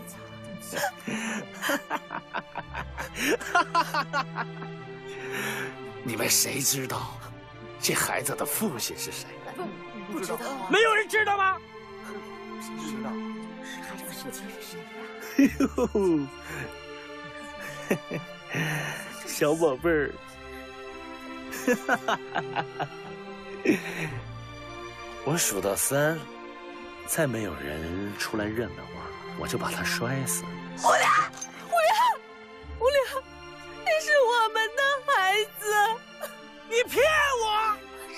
S19: 哥！你们谁知道这孩子的父亲是谁？
S20: 不知道啊。
S15: 没有人知道吗？
S11: 谁知道？孩子的父亲是谁呀？
S19: 小宝贝儿。我数到3，再没有人出来认了我就把他摔死。
S20: 吴立汉，那是我们的孩子，
S15: 你骗我！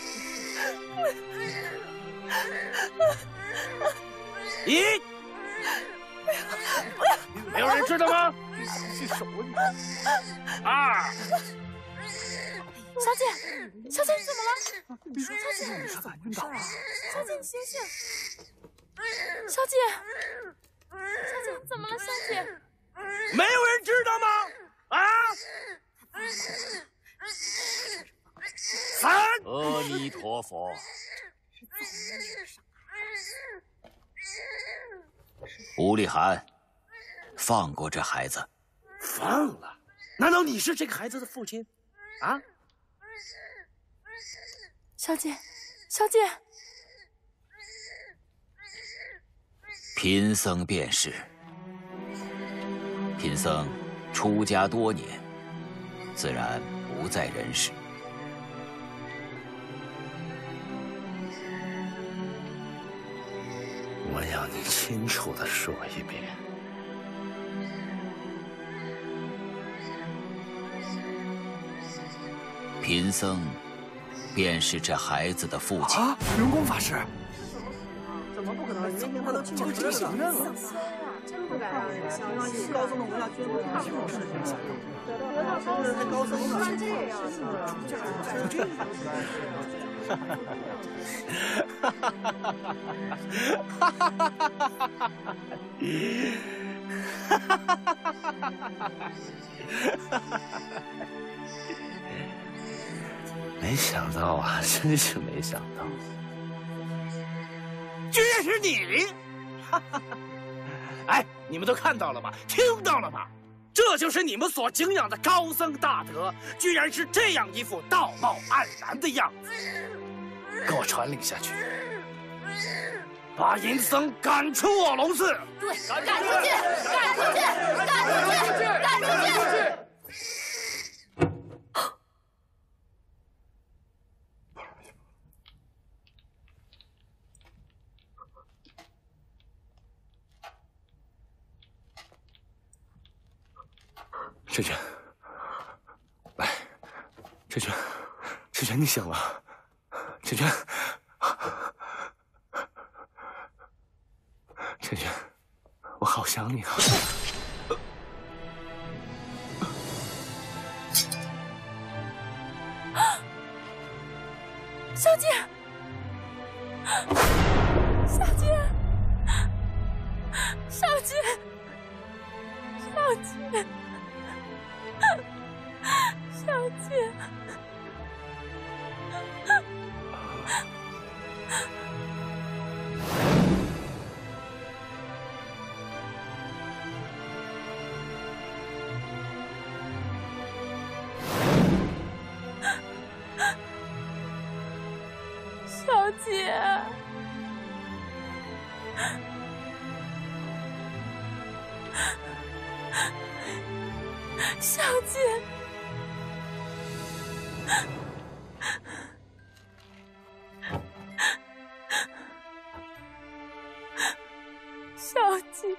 S15: 咦，没有人知道吗？
S2: 是手
S15: 啊！
S5: 小姐，小姐，你怎么了？小姐，
S2: 你咋晕倒了？
S5: 小姐，你醒醒！小姐，小姐，你怎么了？小姐，
S15: 没有人知道吗？啊！3，
S8: 阿弥陀佛。吴立涵，放过这孩子。
S15: 放了？难道你是这个孩子的父亲？啊？
S5: 小姐，小姐，
S8: 贫僧便是。贫僧出家多年，自然不在人世。
S19: 我要你清楚地说一遍。
S8: 贫僧便是这孩子的父亲。
S2: 啊，荣公法师，
S3: 怎么不可能？今天他都亲口承认了。真不该让人相信。高僧的文化绝不是这种事情。得到高僧还高僧呢，然这样
S19: 没想到啊，真是没想到，
S15: 居然是你！哎，你们都看到了吧？听到了吧？这就是你们所敬仰的高僧大德，居然是这样一副道貌岸然的样子。
S19: 给我传令下去。
S15: 把淫僧赶出卧龙寺。
S5: 对，赶出去，赶出去，赶出去，赶出去！
S2: 萱萱，来，萱萱，萱萱，你醒了，萱萱，萱萱，我好想你啊！
S5: 小姐，小姐，小姐，小姐。小姐，小姐，小姐。小姐，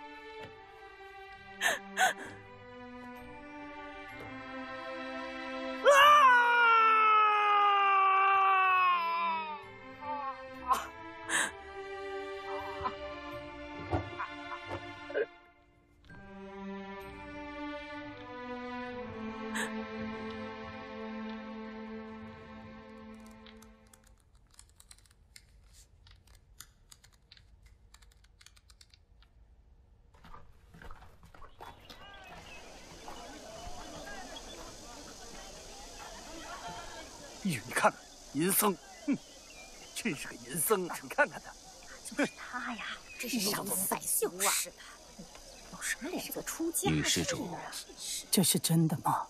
S15: 你看，淫僧，哼，真是个淫僧啊！你看看他，
S11: 就是他呀，真是伤风败俗啊！是的，有什么脸色出家？
S8: 女施主，
S1: 这是真的吗？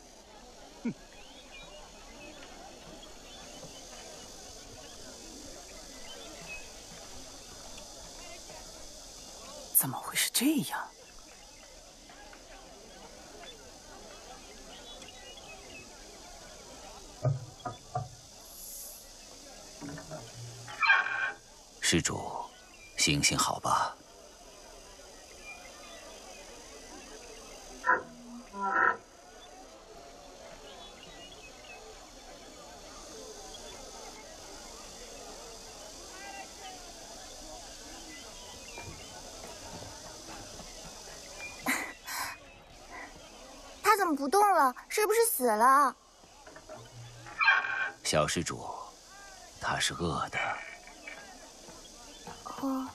S1: 怎么会是这样？
S8: 施主，行行好吧。
S5: 他怎么不动了？是不是死了？
S8: 小施主，他是饿的。
S5: 哦。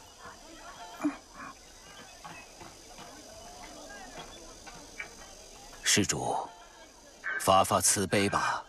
S8: 施主，发发慈悲吧。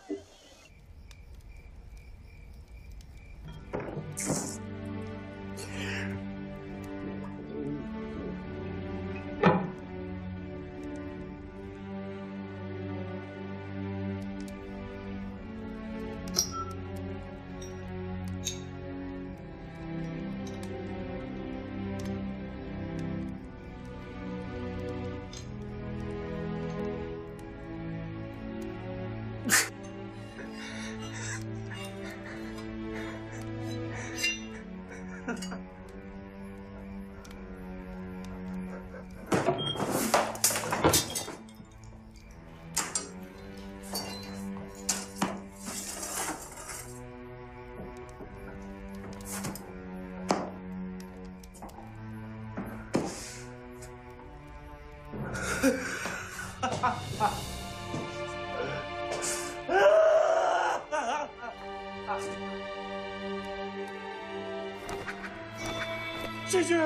S15: 萱萱，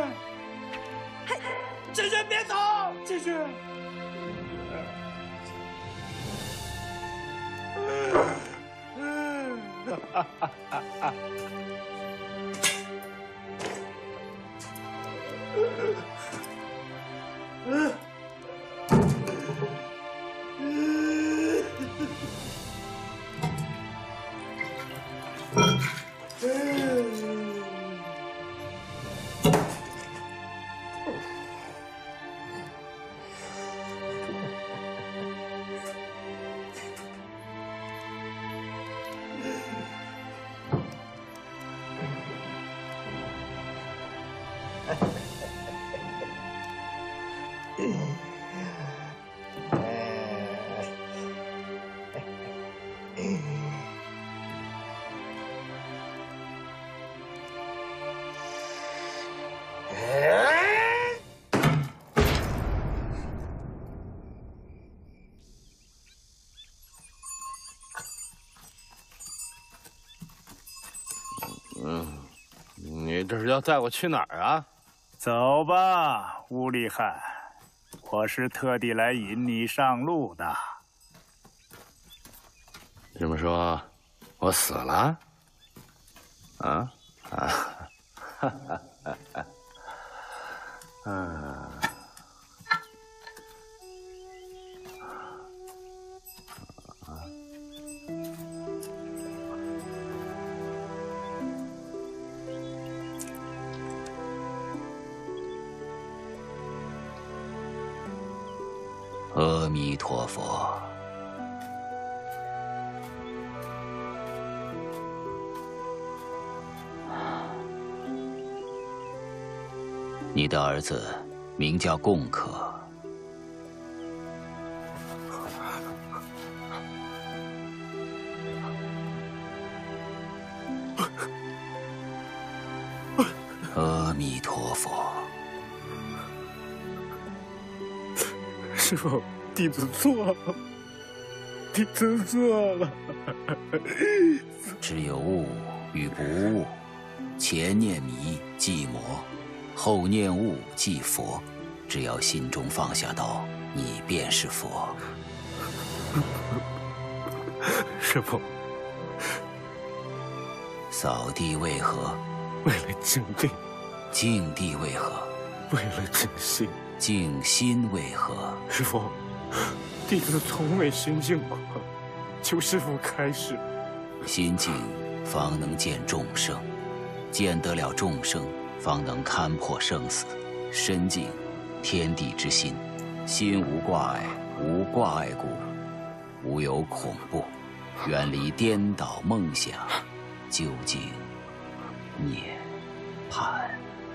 S15: 萱萱别走，萱萱。
S17: 你这是要带我去哪儿啊？
S9: 走吧，乌力汉，我是特地来引你上路的。
S17: 这么说，我死了？啊啊！哈哈哈哈！嗯。
S8: 阿弥陀佛。你的儿子名叫贡可。阿弥陀佛。
S9: 师父，弟子错了，弟子错了。
S8: 只有悟与不悟，前念迷即魔，后念悟即佛。只要心中放下刀，你便是佛。
S9: 师父，
S8: 扫地为何？
S9: 为了净地。
S8: 净地为何？
S9: 为了净心。
S8: 静心为何？
S9: 师父，弟子从未心静过，求师父开示。
S8: 心静，方能见众生；见得了众生，方能勘破生死。身静，天地之心，心无挂碍，无挂碍故，无有恐怖，远离颠倒梦想，究竟涅槃。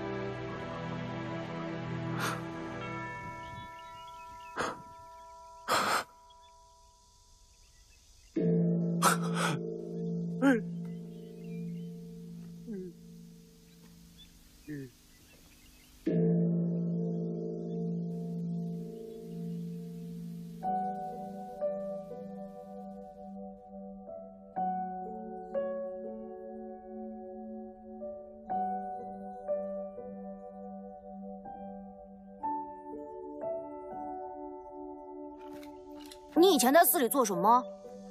S21: 你以前在寺里做什么？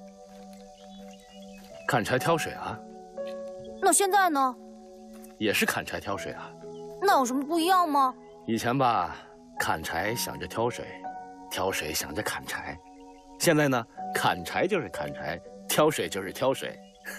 S17: 砍柴挑水啊。
S21: 那现在呢？
S17: 也是砍柴挑水啊。
S21: 那有什么不一样吗？
S17: 以前吧，砍柴想着挑水，挑水想着砍柴。现在呢，砍柴就是砍柴，挑水就是挑水。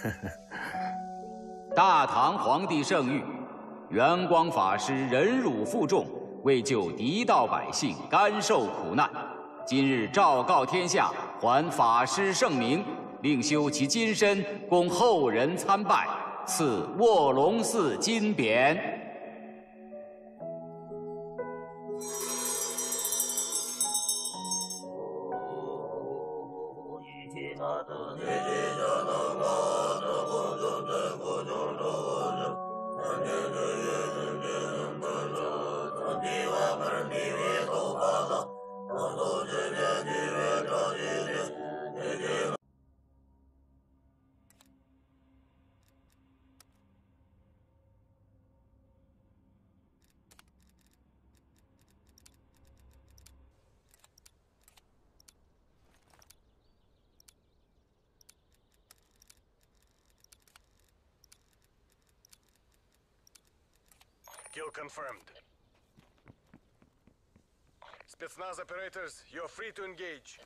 S8: 大唐皇帝圣谕：元光法师忍辱负重，为救敌道百姓，甘受苦难。 今日昭告天下，还法师圣名，另修其金身，供后人参拜，赐卧龙寺金匾。
S22: Kill confirmed. Spetsnaz operators, you're free to engage.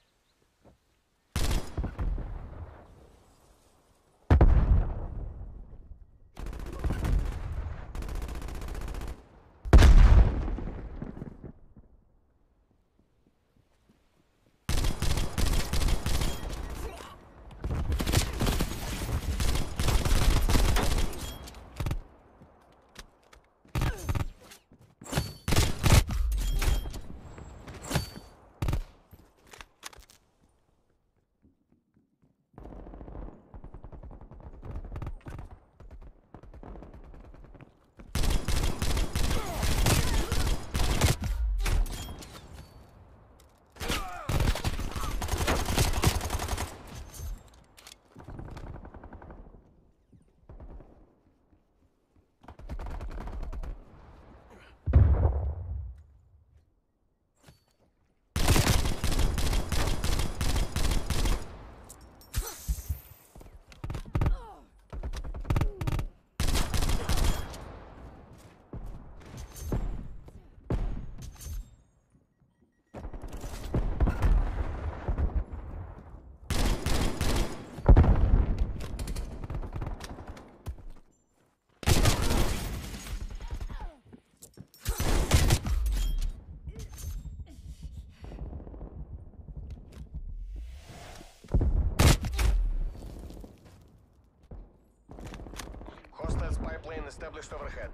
S22: established overhead.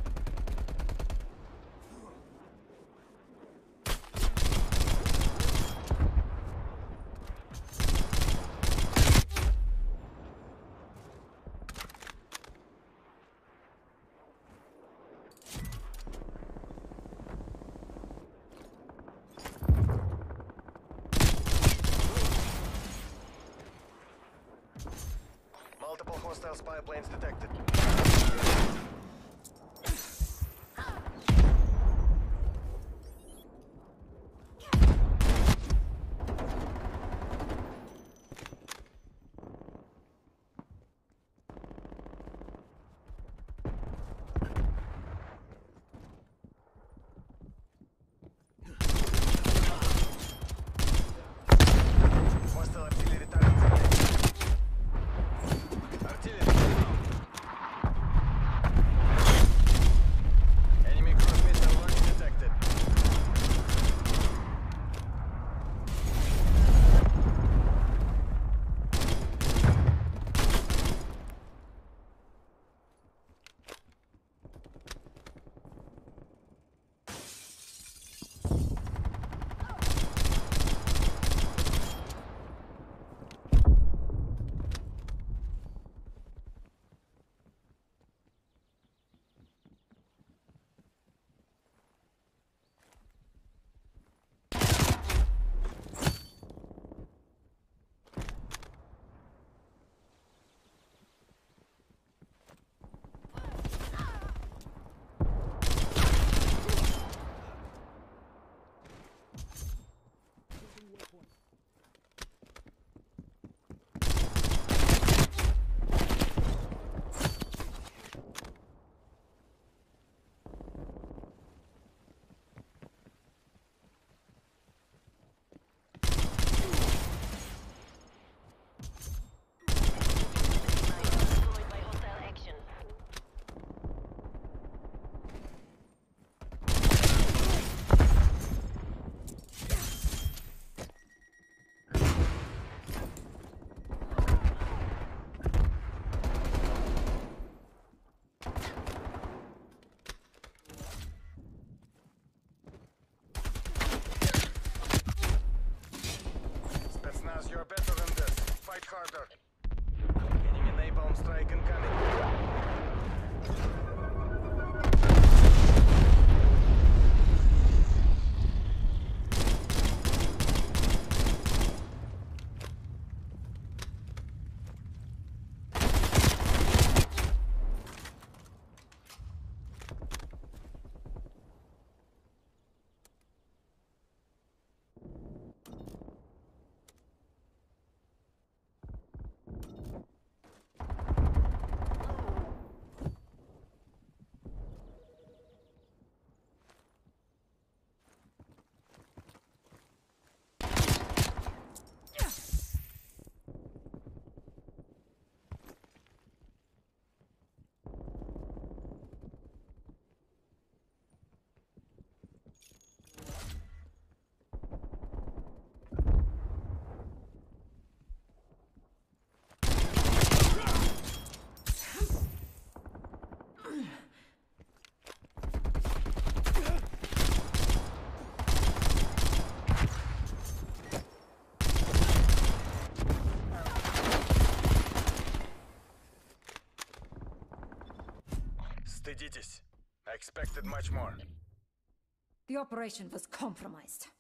S22: Multiple hostile spy planes detected. Hostile artillery targets engaged. Artillery down. Enemy cruise missile launch detected. Spetsnaz, you're better than this. Fight harder. Enemy napalm strike incoming. Стыдитесь. I expected much more.
S16: The operation was compromised.